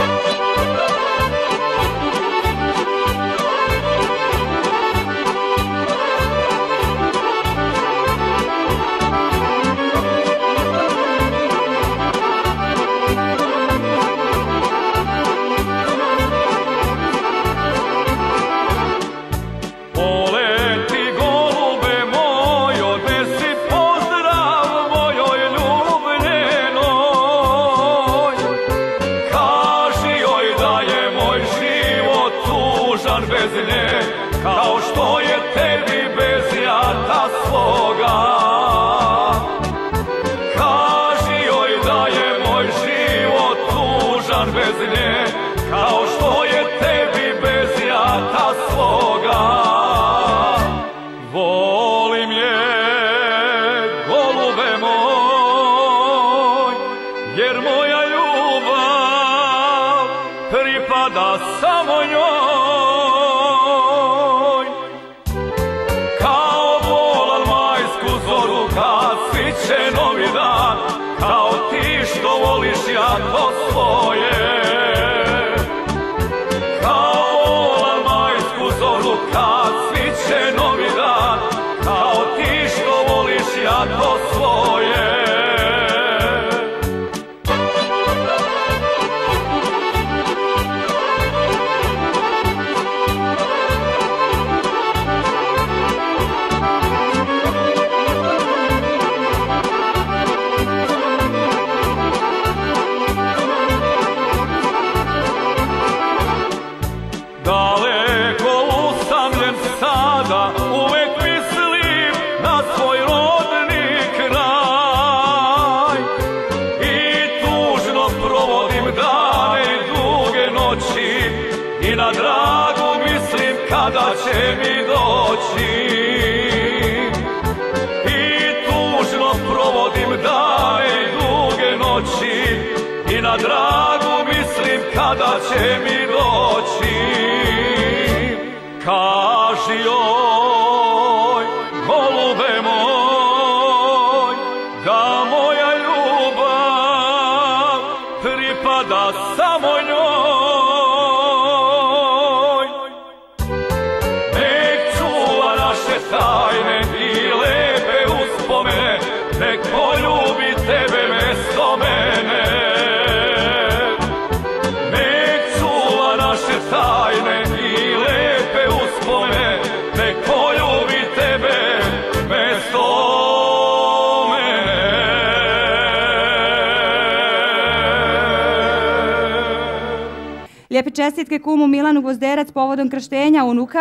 Lijepe čestitke kumu Milanu Gvozderac povodom krštenja unuka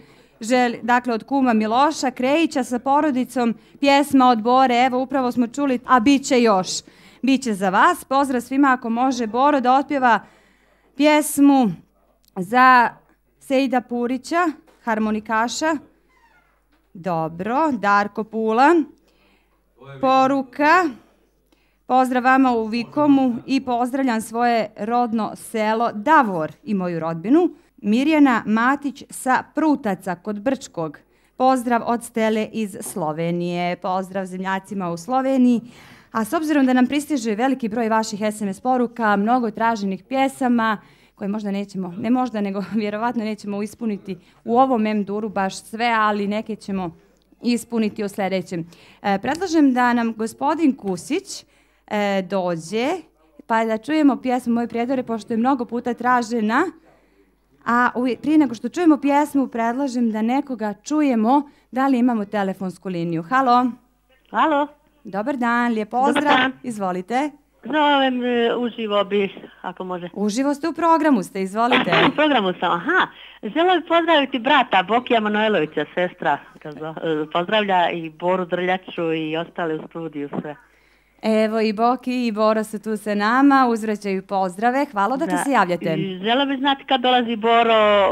dakle od kuma Miloša Krejića sa porodicom, pjesma od Bore, evo upravo smo čuli, a bit će još. Biće za vas. Pozdrav svima, ako može Boro da otpjeva pjesmu za Sejda Purića, harmonikaša. Dobro, Darko Pula. Pozdrav vama u Vikomu i pozdravljam svoje rodno selo Davor i moju rodbinu. Mirjana Matić sa Prutaca kod Brčkog. Pozdrav od Stele iz Slovenije. Pozdrav zemljacima u Sloveniji. A s obzirom da nam pristiže veliki broj vaših SMS poruka, mnogo traženih pjesama, koje možda nećemo, ne možda, nego vjerovatno nećemo ispuniti u ovom M-duru baš sve, ali neke ćemo ispuniti u sljedećem. Predlažem da nam gospodin Kusić dođe, pa da čujemo pjesmu Moji prijedore, pošto je mnogo puta tražena. A prije nego što čujemo pjesmu, predlažem da nekoga čujemo. Da li imamo telefonsku liniju? Halo? Halo? Dobar dan, lijep pozdrav. Dobar dan. Izvolite. Zovem uživo bi, ako može. Uživo ste u programu, izvolite. U programu sam, aha. Želim pozdraviti brata Bokija Manojlovića, sestra. Pozdravlja i Boru Drljaču i ostale u studiju sve. Evo i Boki i Boro su tu sa nama, uzvraćaju pozdrave. Hvala da se javljate. Želim bi znati kad dolazi Boro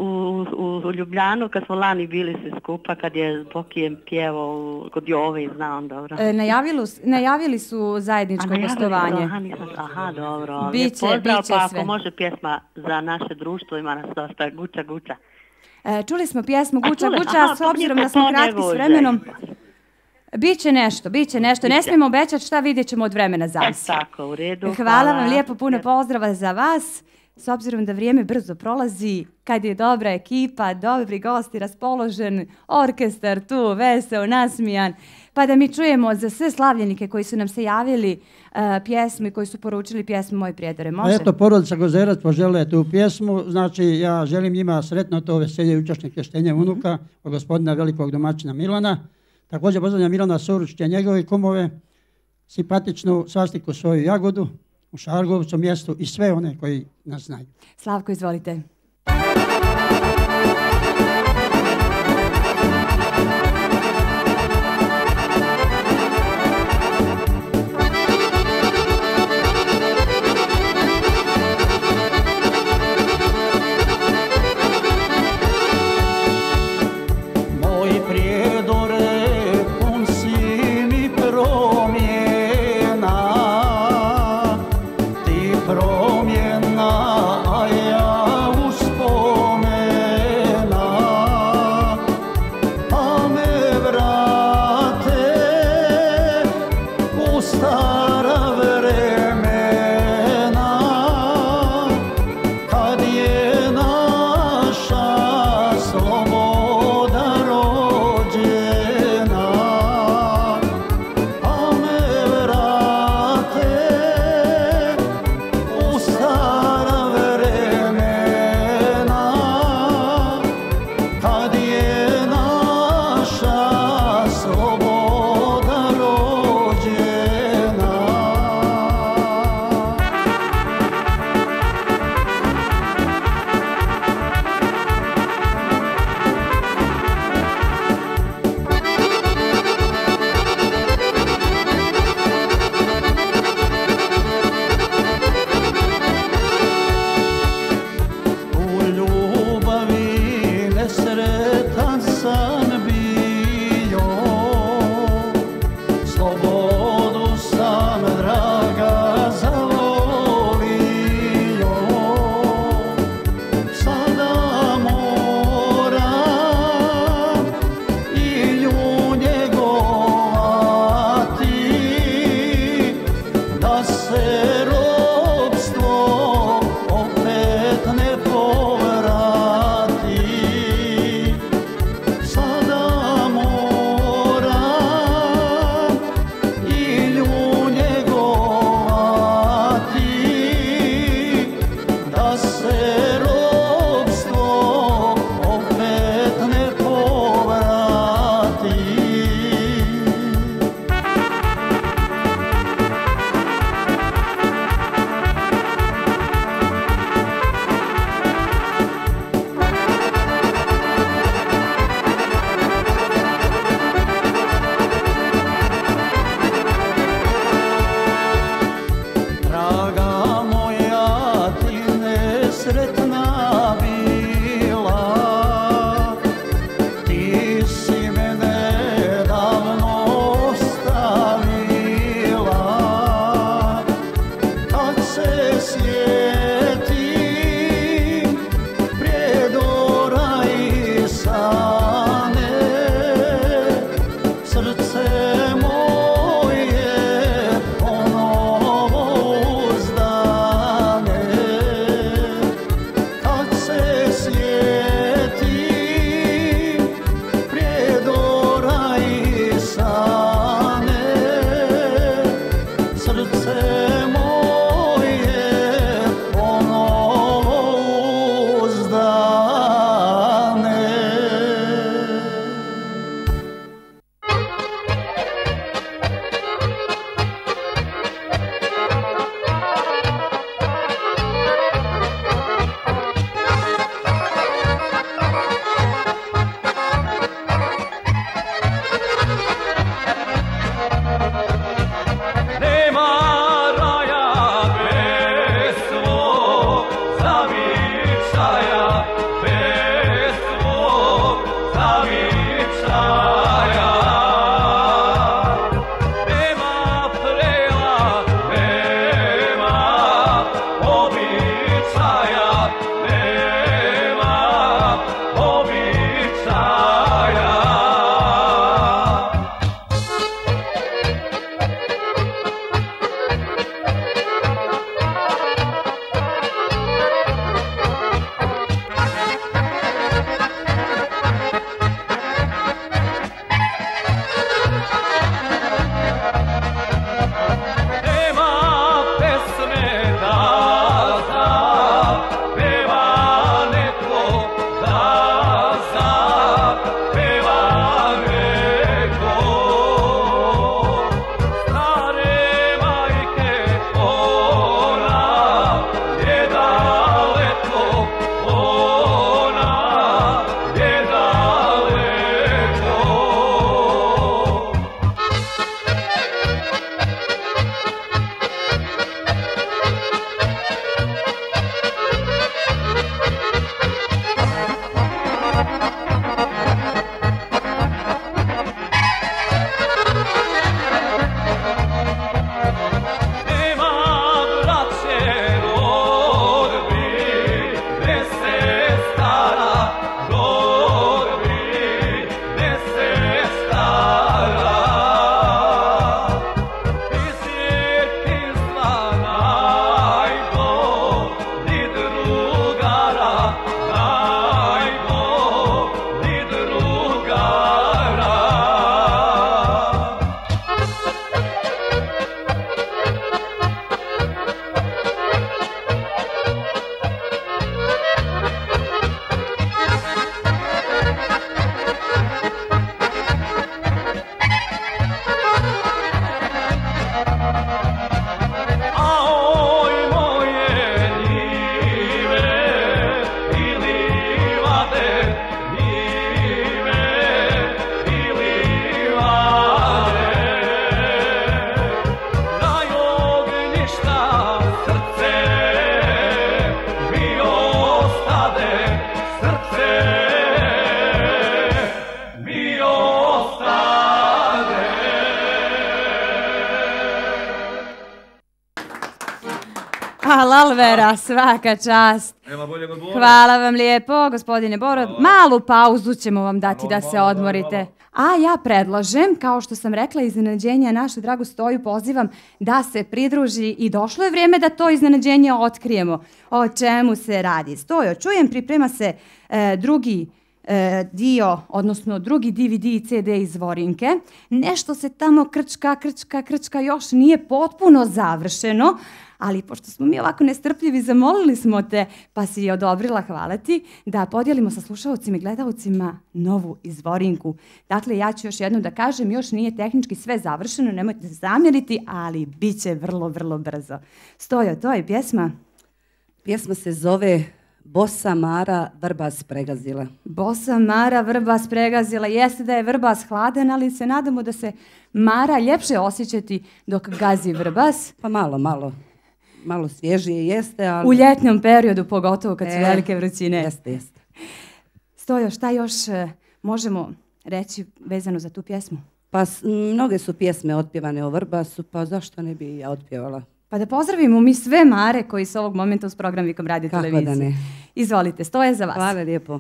u Ljubljanu, kad smo lani bili svi skupa, kad je Bokijem pjevao kod Jove, zna on dobro. Najavili su zajedničko gostovanje. Aha, dobro. Biće pa sve. Ako može pjesma za naše društvo, ima nas dosta, Guča, Guča. Čuli smo pjesmu Guča, Guča, s obzirom da smo kratki s vremenom. Biće nešto. Ne smijemo obećati, šta vidjet ćemo od vremena zavisi. Tako, u redu. Hvala vam lijepo, puno pozdrava za vas. S obzirom da vrijeme brzo prolazi, kad je dobra ekipa, dobri gosti, raspoložen, orkestar tu, veseo, nasmijan, pa da mi čujemo za sve slavljenike koji su nam se javili pjesmu i koji su poručili pjesmu Moji prijedore. Može? Eto, porodica Gvozderac požele tu pjesmu, znači ja želim njima sretno to veselje i učašnje krštenja unuka od gospodina velikog domaćina Milana. Također pozdravljam Milana Soručića, njegove kumove, simpatičnu svastiku svoju Jagodu u Šargovcu mjestu i sve one koji nas znaju. Slavko, izvolite. Promjena, a ja u Lalvera, svaka čast. Nema boljeg od Bora. Hvala vam lijepo, gospodine Boro. Malu pauzu ćemo vam dati da se odmorite. A ja predlažem, kao što sam rekla, iznenađenja našu dragu Stoju pozivam da se pridruži i došlo je vrijeme da to iznenađenje otkrijemo. O čemu se radi? Stojo, čujem, priprema se drugi dio, odnosno drugi DVD i CD iz Vorinke. Nešto se tamo krčka, još nije potpuno završeno, ali pošto smo mi ovako nestrpljivi, zamolili smo te, pa si je odobrila, hvala ti, da podijelimo sa slušalcima i gledalcima novu izvorinku. Dakle, ja ću još jednom da kažem, još nije tehnički sve završeno, nemojte se zamjeriti, ali bit će vrlo, vrlo brzo. Stojo, to je pjesma? Pjesma se zove Bosa Mara Vrbas pregazila. Bosa Mara Vrbas pregazila. Jeste da je Vrbas hladan, ali se nadamo da se Mara ljepše osjećati dok gazi Vrbas. Pa malo svježije jeste, ali... U ljetnom periodu, pogotovo kad su velike vrućine. Jeste. Stojo, šta još možemo reći vezano za tu pjesmu? Pa mnoge su pjesme otpjevane o Vrbasu, pa zašto ne bi ja otpjevala? Pa da pozdravimo mi sve Mare koji su ovog momenta uz program Vikom radio televizije. Kako da ne? Izvolite, Stoje za vas. Hvala lijepo.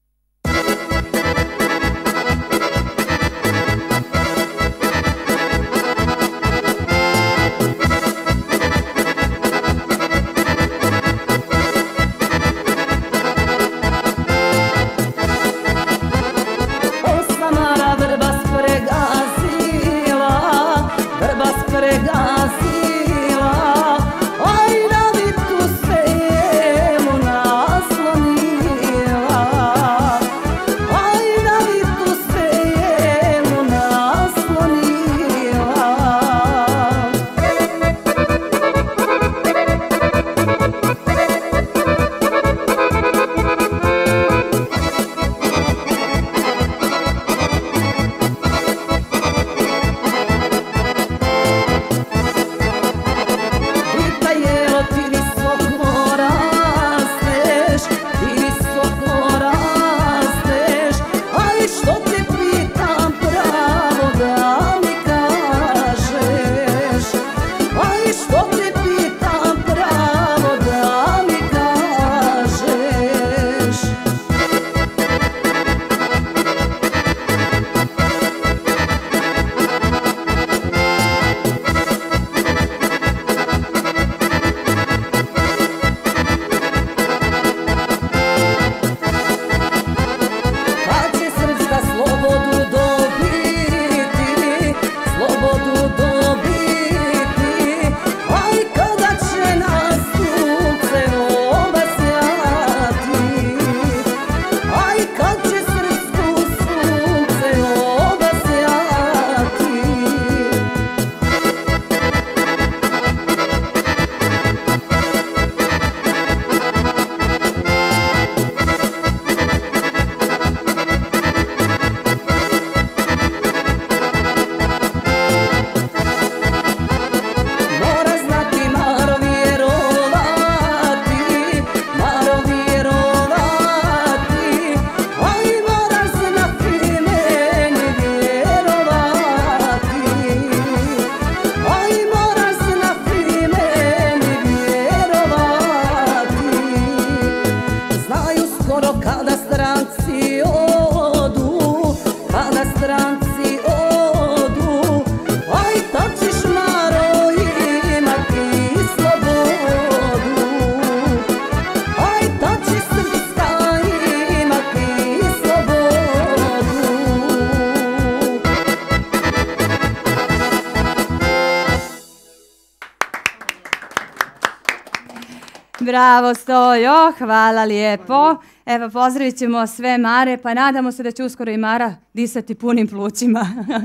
Bravo Stojo, hvala lijepo. Evo, pozdravit ćemo sve Mare, pa nadamo se da će uskoro i Mara disati punim plućima.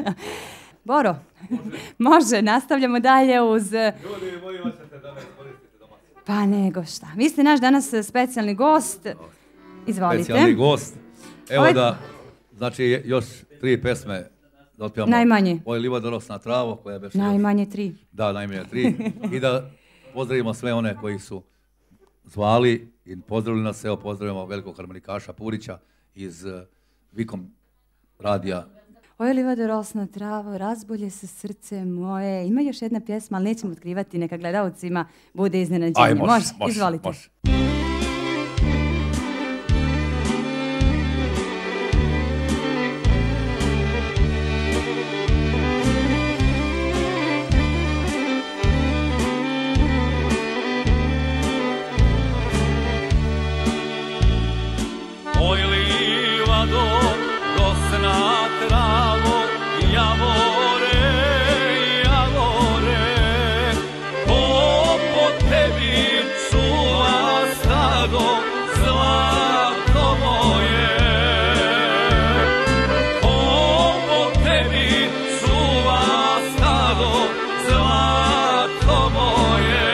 Boro, može, nastavljamo dalje uz... Ljudi, moji osjete da me koristite doma. Pa nego šta. Vi ste naš danas specijalni gost. Izvolite. Specijalni gost. Evo da, znači još 3 pesme da otpijamo. Najmanje. Ovo je Liva dorosna travo koja je već... Najmanje 3. Da, najmanje 3. I da pozdravimo sve one koji su zvali i pozdravili nas. Evo pozdravimo velikog harmonikaša Purića iz Vikom radija. Oj livado rosno travo, razbolje se srce moje. Ima još jedna pjesma, ali nećemo otkrivati, neka gledalcima bude iznenađenje. Aj, može, izvolite. Može. Oj livado, rosna travo, javore, javore, ko po tebi čuva stado, zlato moje. Ko po tebi čuva stado, zlato moje.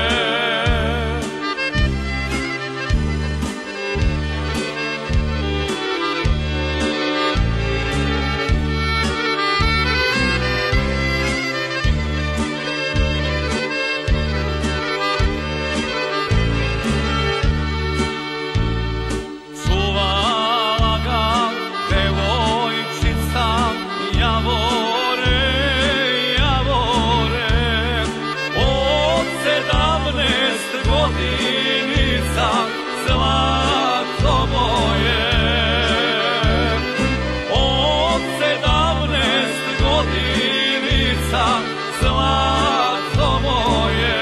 Čuvala ga devojčica, javore, javore, od 17 godinica, zlato moje. Od 17 godinica, zlato moje.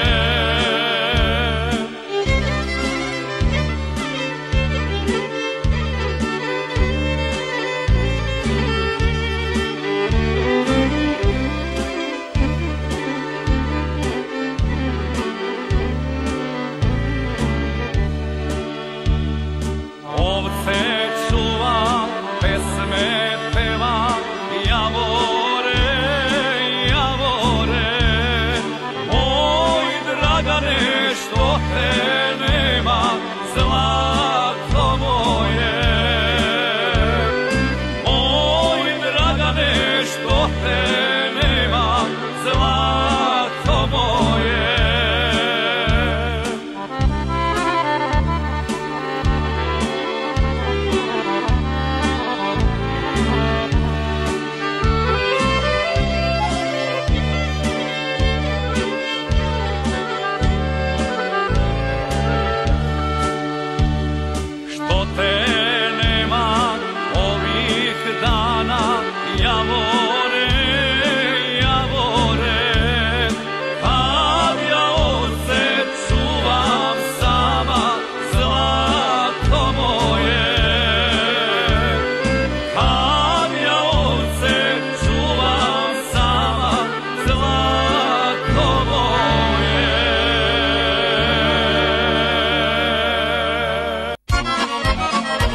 Ovce čuva, pesme peva, javore, javore, moj Dragane, što te nema, zlato moje. Moj Dragane, što te nema, zlato moje. Što te nema ovih dana, javore, javore, kad ja ovce čuvam sama, zlato moje. Kad ja ovce čuvam sama, zlato moje.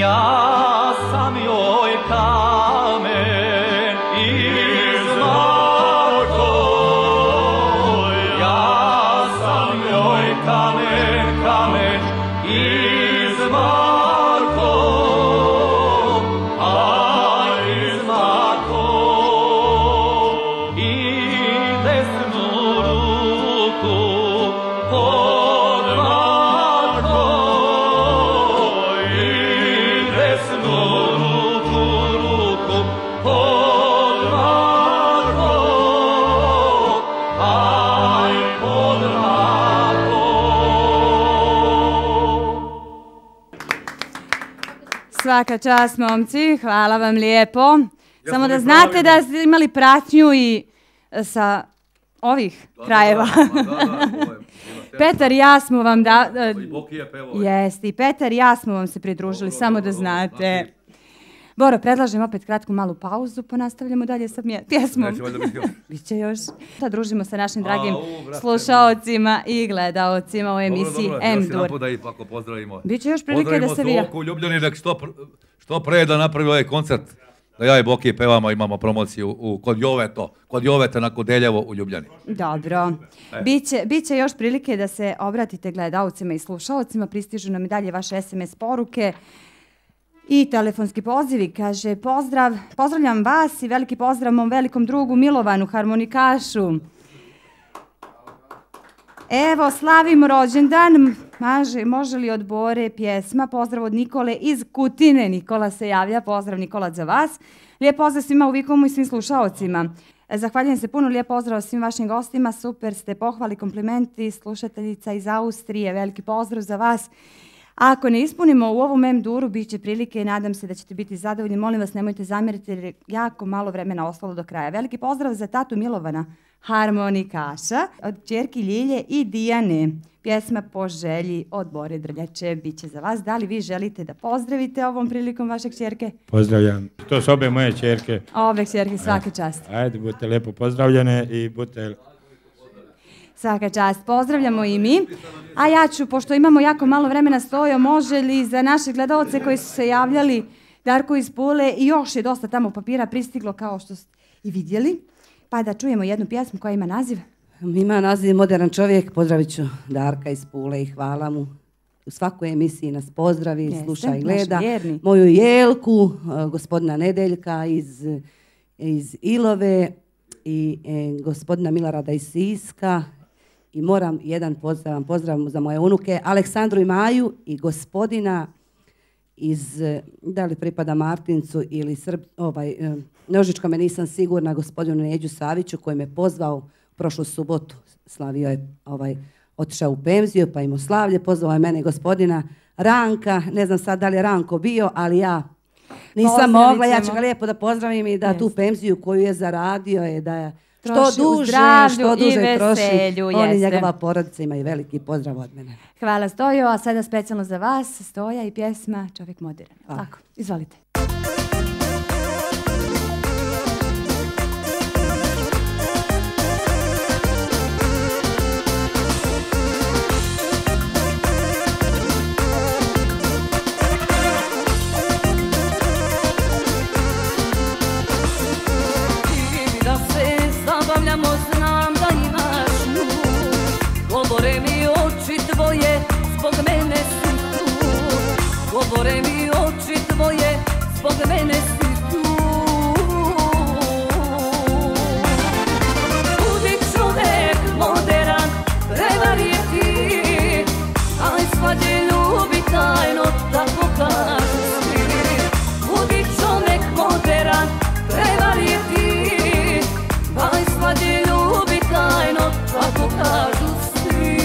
Ja sam joj kamen iz Marko, ja sam joj kamen, kamen iz Marko, a iz Marko i desnu ruku pod Marko i desnu ruku pod Marko, aj pod Marko. Svaka čast, momci, hvala vam lijepo. Samo da znate da ste imali pratnju i sa ovih krajeva. Petar i ja smo vam Jeste, i Petar i ja smo vam se pridružili, samo da znate. Boro, predlažem opet kratku malu pauzu, pa nastavljamo dalje sa pjesmom. Biće još. Družimo sa našim dragim slušaocima i gledaocima u emisiji M-Dur. Biće još prilike da se vija. Ljubljani, nek što pre da napravi ovaj koncert, da ja i Boki pevamo, imamo promociju kod Joveta na Kodeljevo u Ljubljani. Dobro. Biće još prilike da se obratite gledaocima i slušaocima, pristižu nam i dalje vaše SMS poruke i telefonski pozivi. Kaže, pozdravljam vas i veliki pozdrav mom velikom drugu Milovanu, harmonikašu. Evo, slavimo rođendan. Može li od Bore pjesma? Pozdrav od Nikole iz Kutine. Nikola se javlja. Pozdrav, Nikola, za vas. Lijep pozdrav svima u Vikomu i svim slušaocima. Zahvaljujem se puno, lijep pozdrav svim vašim gostima. Super ste, pohvali, komplimenti. Slušateljica iz Austrije, veliki pozdrav za vas. Ako ne ispunimo u ovom M-Duru, bit će prilike i nadam se da ćete biti zadovoljni. Molim vas, nemojte zamjeriti jer je jako malo vremena ostalo do kraja. Veliki pozdrav za tatu Milovana, harmonikaša, od ćerki Ljilje i Dijane. Pjesma po želji od Bore Drljače bit će za vas. Da li vi želite da pozdravite ovom prilikom vaše kćerke? Pozdravljam. To su obe moje ćerke. Obe kćerke, svaka čast. Ajde, budite lijepo pozdravljene i budite... Svaka čast, pozdravljamo i mi. A ja ću, pošto imamo jako malo vremena, Stojo, može li za naše gledaoce koji su se javljali, Darko iz Pule, i još je dosta tamo papira pristiglo kao što ste i vidjeli, pa da čujemo jednu pjesmu koja ima naziv? Ima naziv Moderan čovjek. Pozdravit ću Darka iz Pule i hvala mu. U svakoj emisiji nas pozdravi, sluša i gleda. Moju Jelku, gospodina Nedeljka iz Ilove i gospodina Milarada iz Siska. I moram jedan pozdrav za moje unuke, Aleksandru i Maju, i gospodina iz, da li pripada Martincu ili Nožičkome, nisam sigurna, gospodinu Neđu Saviću koji me pozvao prošlu subotu. Slavio je, otišao u penziju pa im slavlje, pozvao je mene gospodina Ranka, ne znam sad da li je Ranko bio, ali ja nisam mogla, ja ću ga lijepo da pozdravim i da tu penziju koju je zaradio je da što duže troši. On i njegova porodica imaju veliki pozdrav od mene. Hvala, Stojo, a sada specijalno za vas Stoja i pjesma Čovjek moderan. Tako, izvolite. Znam da imaš nju, govore mi oči tvoje, zbog mene si tu. Govore mi oči tvoje, zbog mene si tu. Budi čovjek moderan, prevari ti, aj svađe ljubi tajno, tako kažu svi. Budi čovjek moderan, prevari ti, aj svađe ljubi tajno, tako kažu svi.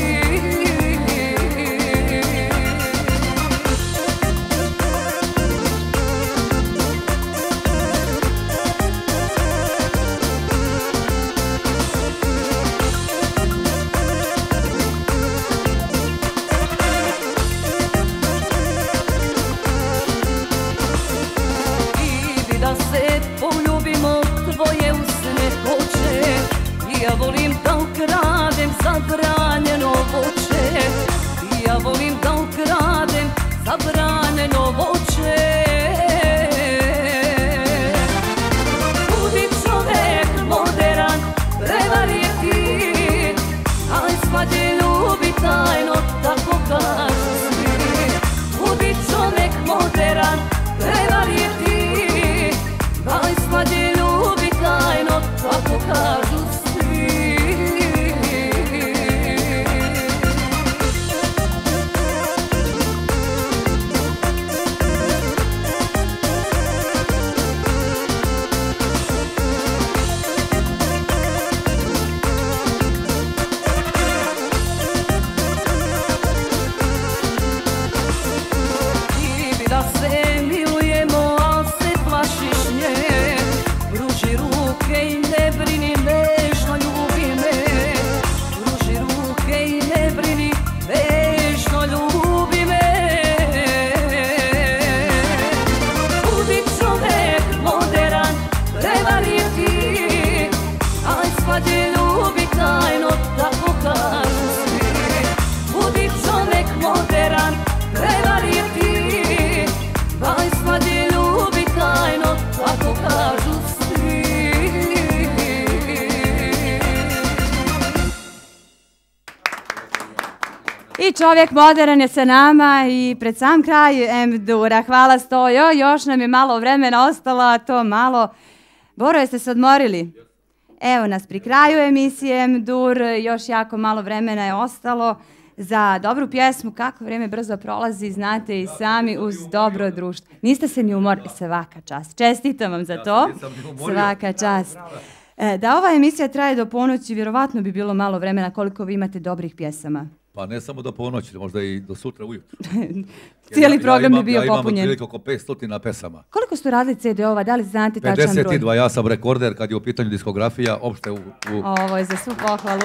I čovjek modern je sa nama i pred sam kraj M-dura. Hvala Stojo, još nam je malo vremena ostalo, a to malo. Boro, jeste se odmorili? Evo nas pri kraju emisije M-dur, još jako malo vremena je ostalo za dobru pjesmu. Kako vrijeme brzo prolazi, znate i sami, uz dobro društvo. Niste se ni umorili, svaka čast. Čestitam vam za to. Svaka čast. Da ova emisija traje do ponoći, vjerovatno bi bilo malo vremena. Koliko vi imate dobrih pjesama? Pa ne samo do ponoći, možda i do sutra ujutro. Cijeli program bi bio popunjen. Ja imam otprilike oko 500 pesama. Koliko su radili CD-ova? Da li znate tačan broj? 52, ja sam rekorder kad je u pitanju diskografija, opšte Ovo je za svu pohvalu.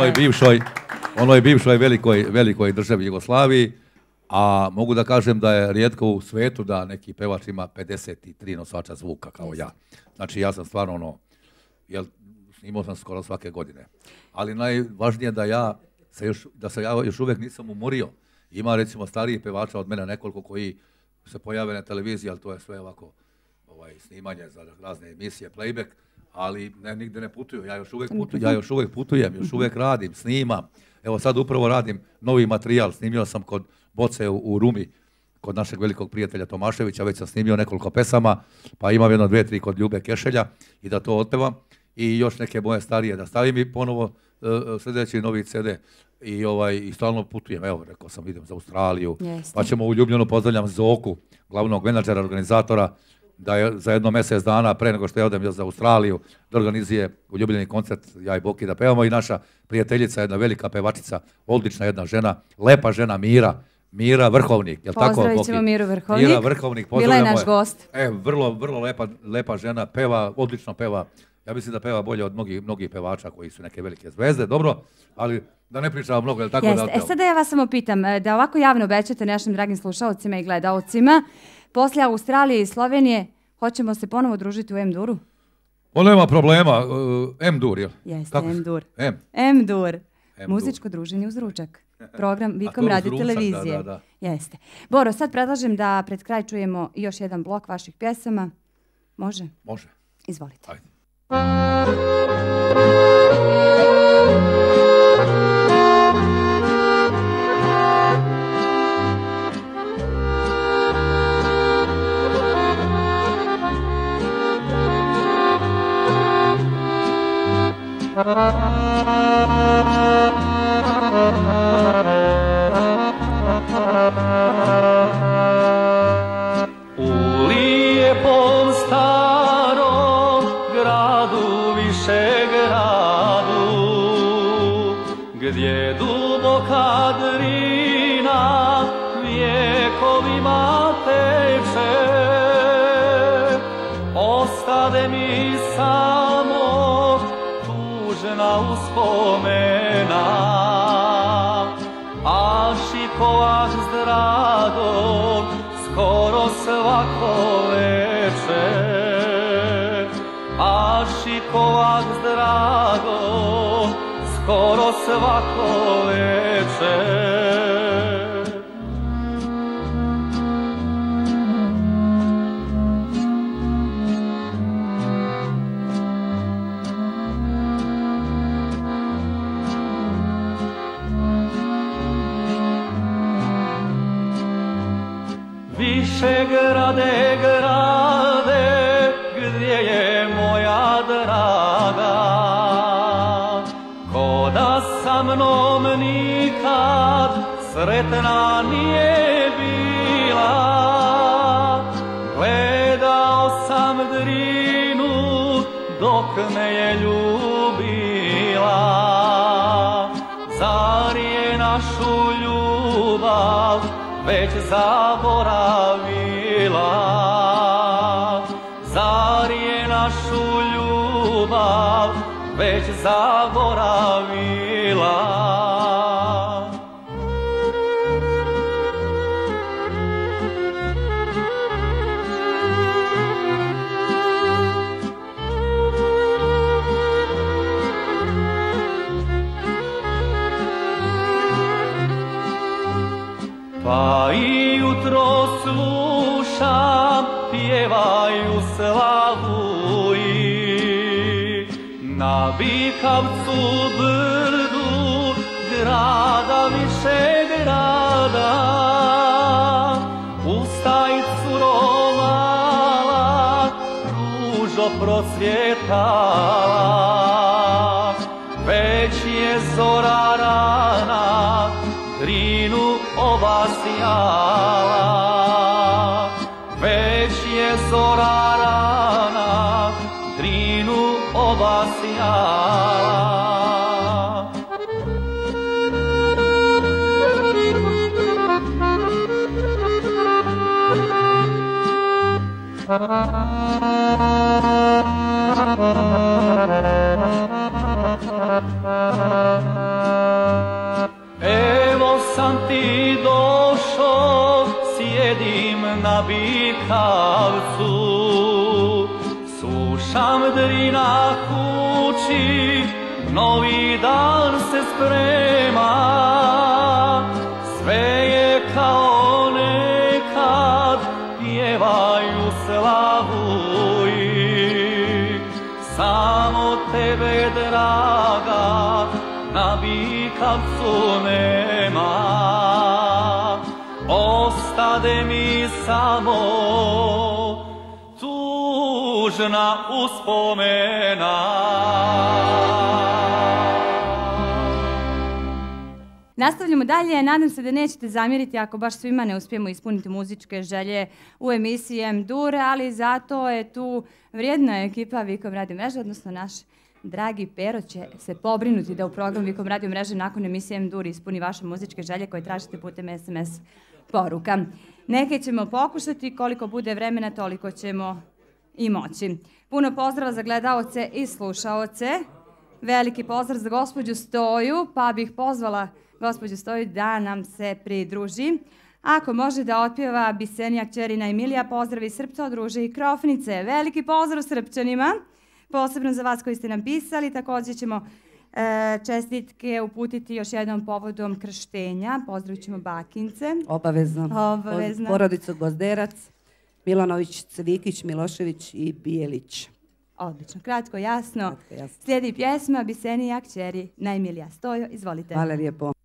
U onoj bivšoj velikoj državi Jugoslaviji, a mogu da kažem da je rijetko u svetu da neki pevač ima 53 nosača zvuka kao ja. Znači ja sam stvarno snimao sam skoro svake godine. Ali najvažnije da se ja još uvijek nisam umorio. Ima recimo stariji pevača od mene nekoliko koji se pojave na televiziji, ali to je sve ovako snimanje za razne emisije, playback, ali nigde ne putuju. Ja još uvijek putujem, još uvijek radim, snimam. Evo sad upravo radim novi materijal, snimio sam kod Boce u Rumi, kod našeg velikog prijatelja Tomaševića, već sam snimio nekoliko pesama, pa imam 1, 2, 3 kod Ljube Kešelja i da to otpevam. I još neke moje starije da stavim i ponovo sljedeći novi CD i stalno putujem, evo rekao sam idem za Australiju, pa ćemo u Ljubljanu, pozdravljam Zoku, glavnog menadžera, organizatora, da je za jedno mjesec dana pre nego što ja odem za Australiju da organizuje u Ljubljani koncert, ja i Boki da pevamo i naša prijateljica, jedna velika pevačica, odlična jedna žena, lepa žena Mira Vrhovnik, jel tako? Pozdravit ćemo Miru Vrhovnik. Mira Vrhovnik, bila je naš gost. Vrlo lepa žena, peva, odlično peva. Ja mislim da peva bolje od mnogih pevača koji su neke velike zvezde, dobro, ali da ne pričamo mnogo, je li tako? Sada ja vas samo pitam, da ovako javno obećate našim dragim slušalcima i gledalcima, poslije Australije i Slovenije, hoćemo se ponovo družiti u M-duru? Nema problema, M-dur, jel? Jeste, M-dur. M-dur, muzičko druženje uz ručak. Program Vikom Radio Televizije. Da. Jeste. Boro, sad predlažem da pred kraj čujemo još jedan blok vaših pjesama. Može? Može. Izvolite. Ajde. U lijepom starom gradu, Višegradu, gdje duboka Drina vjekovima teče, ostade mi samo tužna uspomena, a šikovaš s dragom skoro svako večer, a šikovaš s dragom skoro svako večer. Višegrade, grade, gdje je moja draga, ko da sa mnom nikad sretna nije bila. Gledao sam Drinu dok me je ljubila, zar je našu ljubav već zaboravila, zar je našu ljubav već zaboravila. Pa i jutro slušam, pjevaju slavuji, na Bikavcu brdu grada Višegrada, rada, ustaj curo mala, ružo procvjetala. Već je zora rana, Drinu obasjala. Već je zora rana, Drinu obasjala. Evo sam ti došao, sjedim na Bikavcu, slušam Drina kući, novi dan se sprema. Sve je kao nekad, pjevaju slavuji, samo tebe draga na Bikavcu nema. Ostade mi samo tužna uspomena. Nastavljamo dalje, nadam se da nećete zamjeriti ako baš svima ne uspijemo ispuniti muzičke želje u emisiji M-Dur, ali zato je tu vrijedna ekipa Vikom radio mreže, odnosno naš dragi Pero će se pobrinuti da u program Vikom radio mreže nakon emisije M-Dur ispuni vaše muzičke želje koje tražite putem SMS poruka. Neke ćemo pokušati, koliko bude vremena toliko ćemo i moći. Puno pozdrava za gledaoce i slušaoce. Veliki pozdrav za gospođu Stoju, pa bih pozvala gospođu Stoju da nam se pridruži. Ako može da otpjeva Bisenija kćerina Emilija, pozdravi Srpca od Ruže i Krofnice. Veliki pozdrav Srpčanima, posebno za vas koji ste nam pisali. Također ćemo čestitke uputiti još jednom povodom krštenja. Pozdravit ćemo bakince. Obavezno. Porodicu Gvozderac, Milanović, Cvikić, Milošević i Bijelić. Odlično, kratko, jasno. Slijedi pjesma Bisenija kćeri na Emilija. Stojo, izvolite. Hvala lijepo.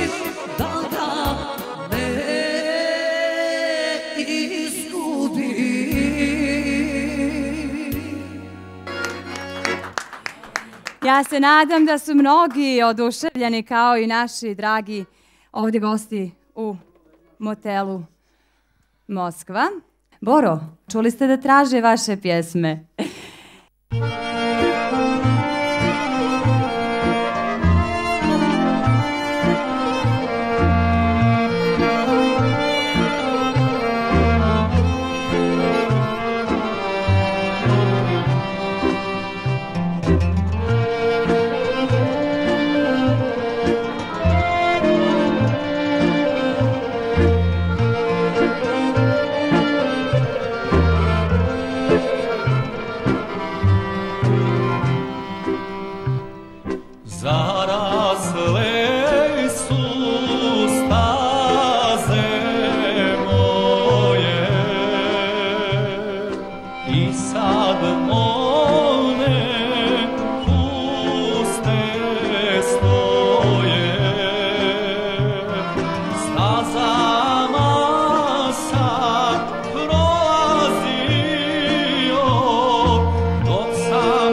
da me izgubi. Ja se nadam da su mnogi oduševljeni kao i naši dragi ovdje gosti u motelu Moskva. Boro, čuli ste da traže vaše pjesme? Zarasle su staze moje i sad one puste stoje. Stazama sam prolazio dok sam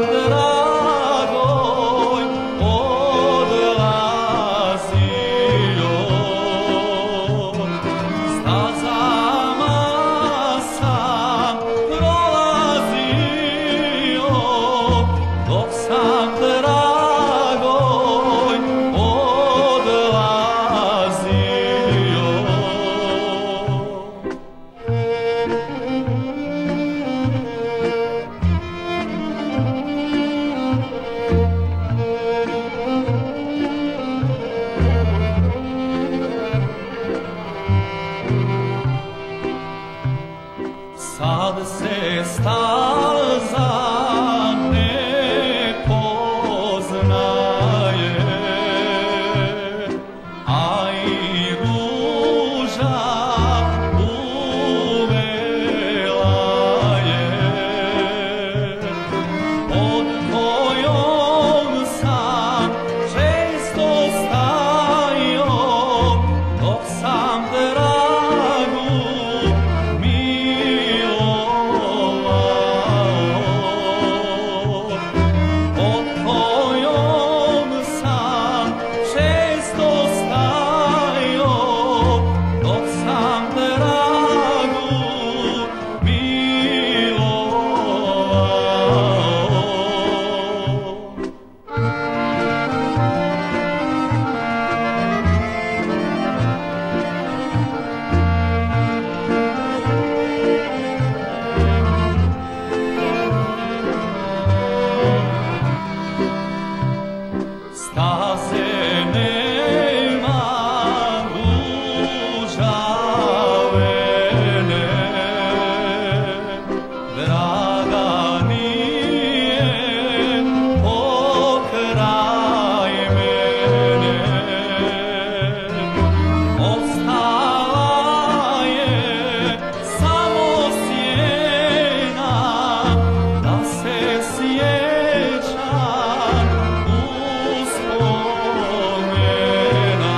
dragoj odlazio. Stazama sam prolazio dok sam dragoj odlazio. Sad se staza ne poznaje, a i ruža uvela je. Pod kojom sam često stajao dok sam dragu milovao. Pod kojom sam često stajao dok sam dragu milovao. Staze nema ružavene, draga nije pokraj mene. Ostala je samo sjena da se sjećam uspomena.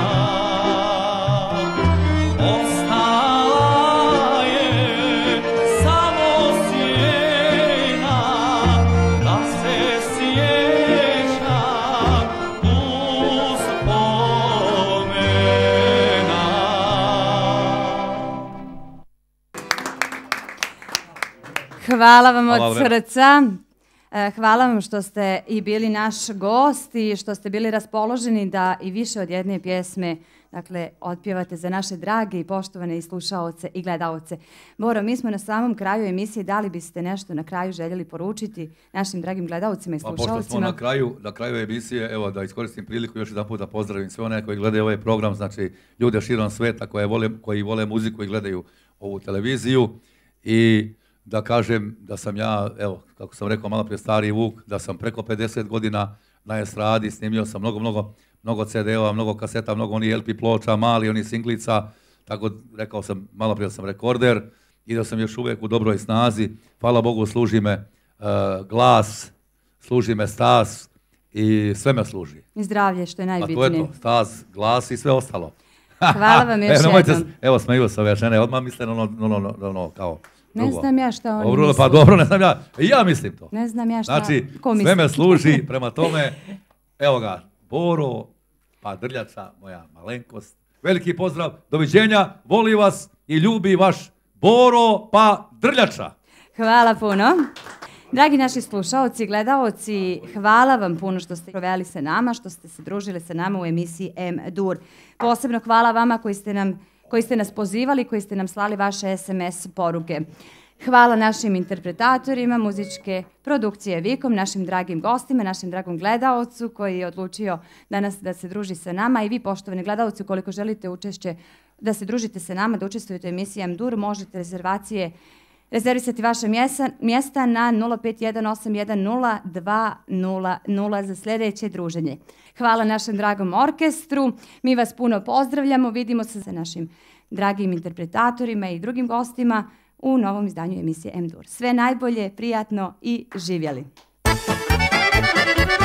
Ostala je samo sjena da se sjećam uspomena. Hvala vam Hvala od vam. srca. Hvala vam što ste i bili naš gost i što ste bili raspoloženi da i više od jedne pjesme, dakle, otpjevate za naše drage i poštovane i slušaoce i gledaoce. Boro, mi smo na samom kraju emisije, da li biste nešto na kraju željeli poručiti našim dragim gledaocima i Pa pošto smo slušaocima? na kraju emisije, evo da iskoristim priliku još jedan put da pozdravim sve one koji gledaju ovaj program, znači ljude širom sveta koji vole muziku i gledaju ovu televiziju, i da kažem da sam ja, evo, kako sam rekao malo prije, stari Vuk, da sam preko 50 godina na estradi, snimio sam mnogo CD-ova, mnogo kaseta, mnogo onih LP ploča, mali, onih singlica, tako rekao sam, malo prije sam rekorder i da sam još uvijek u dobroj snazi. Hvala Bogu, služi me glas, služi me stas i sve me služi. I zdravlje, što je A najbitnije. to je to, stas, glas i sve ostalo. Hvala vam još jednom. Evo, smeju se ove žene, odmah misle ono kao Ne drugo. znam ja šta oni Dobro, misle. pa dobro, ne znam ja. I ja mislim to. Ne znam ja šta, Znači, ko misli. sve me služi, prema tome, evo ga, Boro, pa Drljača, moja malenkost. Veliki pozdrav, doviđenja, voli vas i ljubi vaš Boro, pa Drljača. Hvala puno. Dragi naši slušaoci, gledaoci, hvala vam puno što ste proveli sa nama, što ste se družili sa nama u emisiji M-Dur. Posebno hvala vama koji ste nas pozivali, koji ste nam slali vaše SMS poruke. Hvala našim interpretatorima muzičke produkcije Vikom, našim dragim gostima, našim dragom gledaocu koji je odlučio danas da se druži sa nama i vi, poštovani gledaoci, ukoliko želite učešće da se družite sa nama, da učestvujete u emisiji M-Dur, možete rezervisati vaše mjesta na 051810200 za sljedeće druženje. Hvala našem dragom orkestru, mi vas puno pozdravljamo, vidimo se sa našim dragim interpretatorima i drugim gostima u novom izdanju emisije M-Dur. Sve najbolje, prijatno i živjeli!